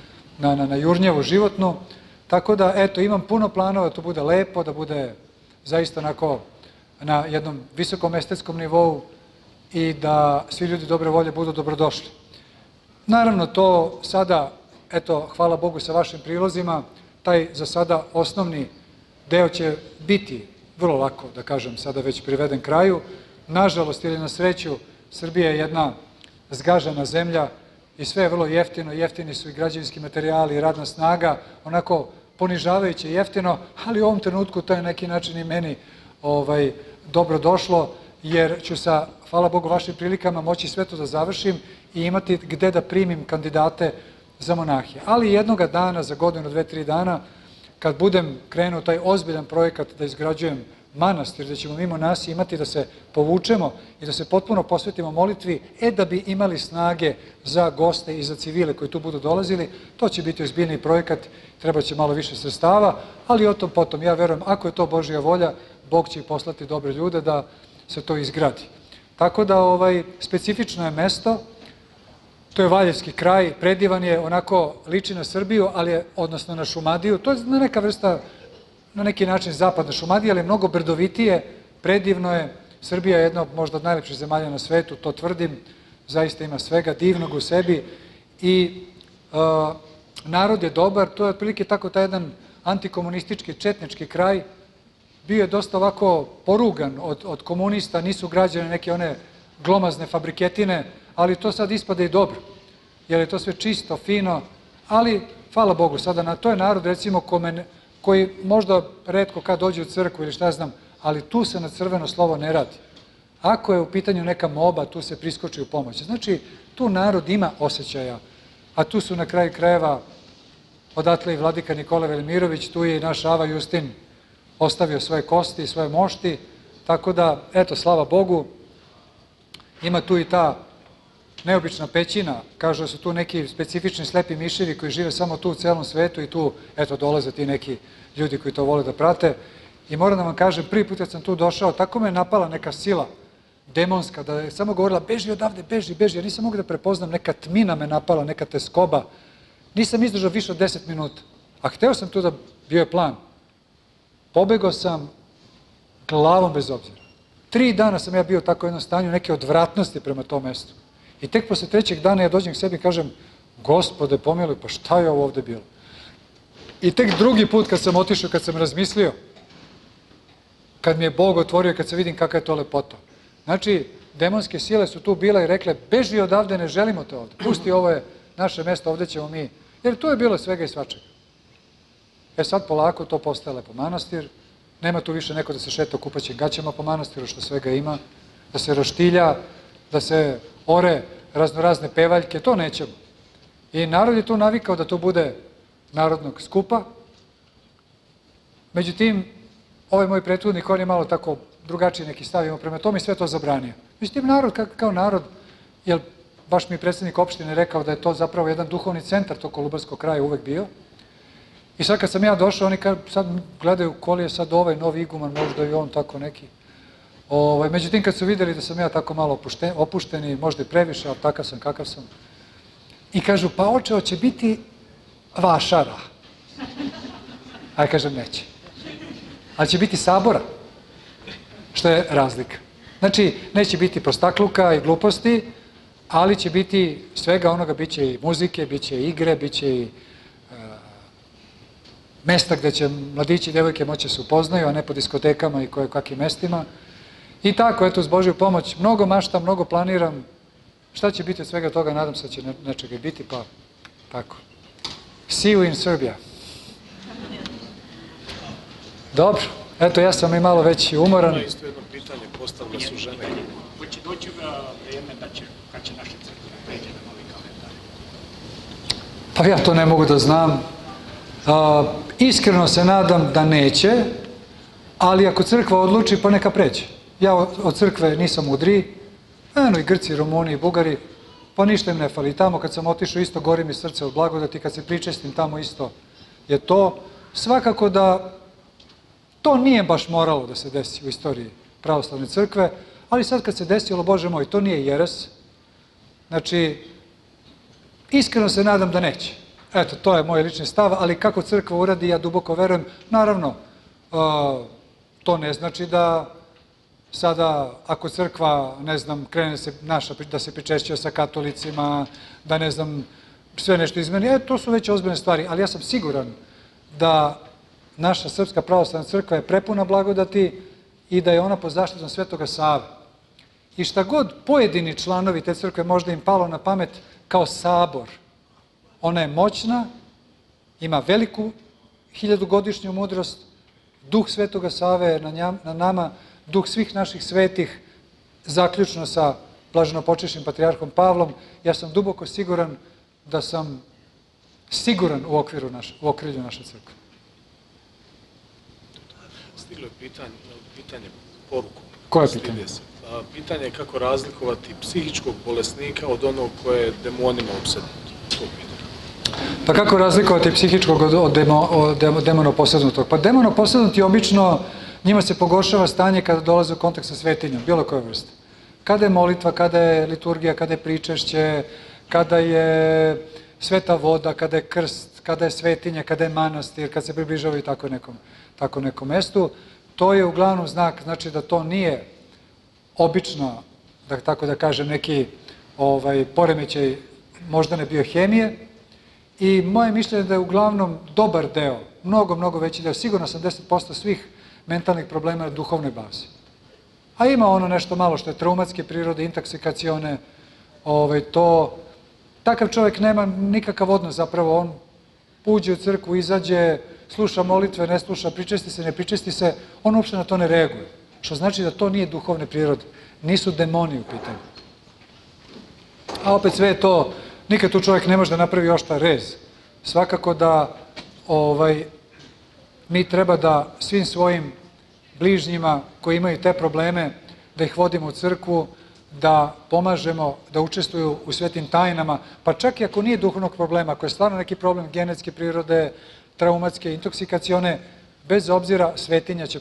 na jurnjevu životnu. Tako da, imam puno planova da to bude lepo, da bude zaista onako na jednom visokom estetskom nivou i da svi ljudi dobre volje budu dobrodošli. Naravno, to sada, hvala Bogu sa vašim prilozima, taj za sada osnovni deo će biti vrlo lako, da kažem, sada već priveden kraju. Nažalost ili na sreću, Srbija je jedna zgažena zemlja i sve je vrlo jeftino, jeftini su i građevinski materijali i radna snaga, onako ponižavajuće jeftino, ali u ovom trenutku to je neki način i meni dobro došlo, jer ću sa, hvala Bogu, vašim prilikama moći sve to da završim i imati gde da primim kandidate za monahije. Ali jednoga dana, za godinu, 2-3 dana, kad budem krenuo taj ozbiljan projekat da izgrađujem manastir, da ćemo mi monasi imati da se povučemo i da se potpuno posvetimo molitvi, da bi imali snage za goste i za civile koji tu budu dolazili, to će biti ozbiljniji projekat, treba će malo više sredstava, ali o tom potom, ja verujem, ako je to Božja volja, Bog će i poslati dobre ljude da se to izgradi. Tako da, specifično je mesto, to je Valjevski kraj, predivan je, onako liči na Srbiju, odnosno na Šumadiju, to je neka vrsta, na neki način zapadna Šumadija, ali je mnogo brdovitije, predivno je, Srbija je jedna možda od najlepših zemalja na svetu, to tvrdim, zaista ima svega divnog u sebi i narod je dobar, to je otprilike tako taj jedan antikomunistički, četnički kraj, bio je dosta ovako porugan od komunista, nisu građene neke one glomazne fabriketine, ali to sad ispada i dobro, jer je to sve čisto, fino, ali, hvala Bogu, sada to je narod, recimo, koji možda retko kad dođe u crkvu ili šta znam, ali tu se na crveno slovo ne radi. Ako je u pitanju neka moba, tu se priskoči u pomoć. Znači, tu narod ima osjećaja, a tu su na kraju krajeva odatle i vladika Nikola Velimirović, tu je i naš Ava Justin ostavio svoje kosti, svoje mošti, tako da, slava Bogu, ima tu i ta neobična pećina, kažu da su tu neki specifični slepi miševi koji žive samo tu u celom svetu i tu, dolaze ti neki ljudi koji to vole da prate. I moram da vam kažem, prvi put kad sam tu došao, tako me je napala neka sila demonska, da je samo govorila, beži odavde, beži, beži, ja nisam mogu da prepoznam, neka tmina me napala, neka teskoba. Nisam izdržao više od 10 minuta, a hteo sam tu da, bio je plan. Pobegao sam glavom bez obzira. 3 dana sam ja bio tako u jednom stanju, neke odvratnosti prema tom mestu. I tek posle 3. dana ja dođem k sebi i kažem, Gospode pomiluj, pa šta je ovo ovde bilo? I tek drugi put kad sam otišao, kad sam razmislio, kad mi je Bog otvorio, kad se vidim kakva je to lepota. Znači, demonske sile su tu bile i rekle, beži odavde, ne želimo te ovde. Pusti, ovo je naše mesto, ovde ćemo mi. Jer tu je bilo svega i svačega. Sad polako to postaje lepo manastir, nema tu više neko da se šeta kupaćim gaćama po manastiru, što svega ima, da se roštilja, da se ore raznorazne pevaljke, to nećemo. I narod je tu navikao da to bude narodnog skupa. Međutim, ovaj moj prethodnik, on je malo tako drugačiji neki stavimo prema tome i sve to zabranio. Međutim, narod kao narod, jer baš mi je predsjednik opštine rekao da je to zapravo jedan duhovni centar tog Kolubarskog kraja uvek bio. I sad kad sam ja došao, oni sad gledaju koli je sad ovaj novi iguman, možda i on tako neki. Međutim, kad su videli da sam ja tako malo opušten i možda i previše, ali takav sam kakav sam, i kažu, pa oče, hoće biti vašara. A ja kažem, neće. Ali će biti sabora, što je razlika. Znači, neće biti prostakluka i gluposti, ali će biti svega onoga, bit će i muzike, bit će i igre, bit će i mesta gde će mladići i devojke moći se upoznaju, a ne po diskotekama i kakvim mestima. I tako, s Božju pomoć, mnogo maštam, mnogo planiram. Šta će biti od svega toga, nadam se da će nečega biti, pa tako. See you in Serbia. Dobro, ja sam i malo već umoran. Isto jedno pitanje postavile su žene Hoće doći vrijeme kad će naše crkve pređe na novi kalendar? Pa ja to ne mogu da znam. Iskreno se nadam da neće, ali ako crkva odluči, pa neka pređe. Ja od crkve nisam mudriji, eno i Grci, Rumuni i Bugari, pa ništa im ne fali. Tamo kad sam otišao isto gori mi srce od blagodati, kad se pričestim tamo isto je to. Svakako da to nije baš moralo da se desi u istoriji pravoslavne crkve, ali sad kad se desilo, Bože moj, to nije jeres. Znači, iskreno se nadam da neće. Eto, to je moj lični stav, ali kako crkva uradi, ja duboko verujem. Naravno, to ne znači da sada, ako crkva, ne znam, krene se naša da se pričešćuje sa katolicima, da ne znam, sve nešto izmeni, to su već ozbiljne stvari, ali ja sam siguran da naša Srpska pravoslavna crkva je prepuna blagodati i da je ona pod zaštitom Svetoga Save. I šta god pojedini članovi te crkve možda im palo na pamet kao sabor, ona je moćna, ima veliku 1000-godišnju mudrost, duh Svetoga Save je na nama, duh svih naših svetih, zaključno sa blaženopočivšim patrijarhom Pavlom. Ja sam duboko siguran da sam siguran u okrilju naše crkve. Stiglo je pitanje poruku. Koje pitanje? Pitanje je kako razlikovati psihičkog bolesnika od onog koje je demonima opsednut. To pitanje. Pa kako razlikovati psihičkog od demonoposednutog? Pa demonoposednuti obično, njima se pogoršava stanje kada dolaze u kontakt sa svetinjom, bilo koje vrste. Kada je molitva, kada je liturgija, kada je pričešće, kada je sveta voda, kada je krst, kada je svetinja, kada je manastir, kada se približavaju tako nekom mestu, to je uglavnom znak, znači da to nije obično, da tako da kažem, neki poremećaj moždane biohemije. I moje mišljenje da je uglavnom dobar deo, mnogo veći deo, sigurno 80% svih mentalnih problema na duhovnoj bazi. A ima ono nešto malo što je traumatske prirode, intoksikacione, takav čovjek nema nikakav odnos, zapravo on uđe u crkvu, izađe, sluša molitve, ne sluša, pričesti se, ne pričesti se, on uopšte na to ne reaguje. Što znači da to nije duhovne prirode, nisu demoni u pitanju. A opet sve je to, nikad tu čovjek ne može da napravi oštar rez. Svakako da mi treba da svim svojim bližnjima koji imaju te probleme, da ih vodimo u crkvu, da pomažemo, da učestvuju u svetim tajnama, pa čak i ako nije duhovnog problema, ako je stvarno neki problem genetske prirode, traumatske, intoksikacione, bez obzira svetinja će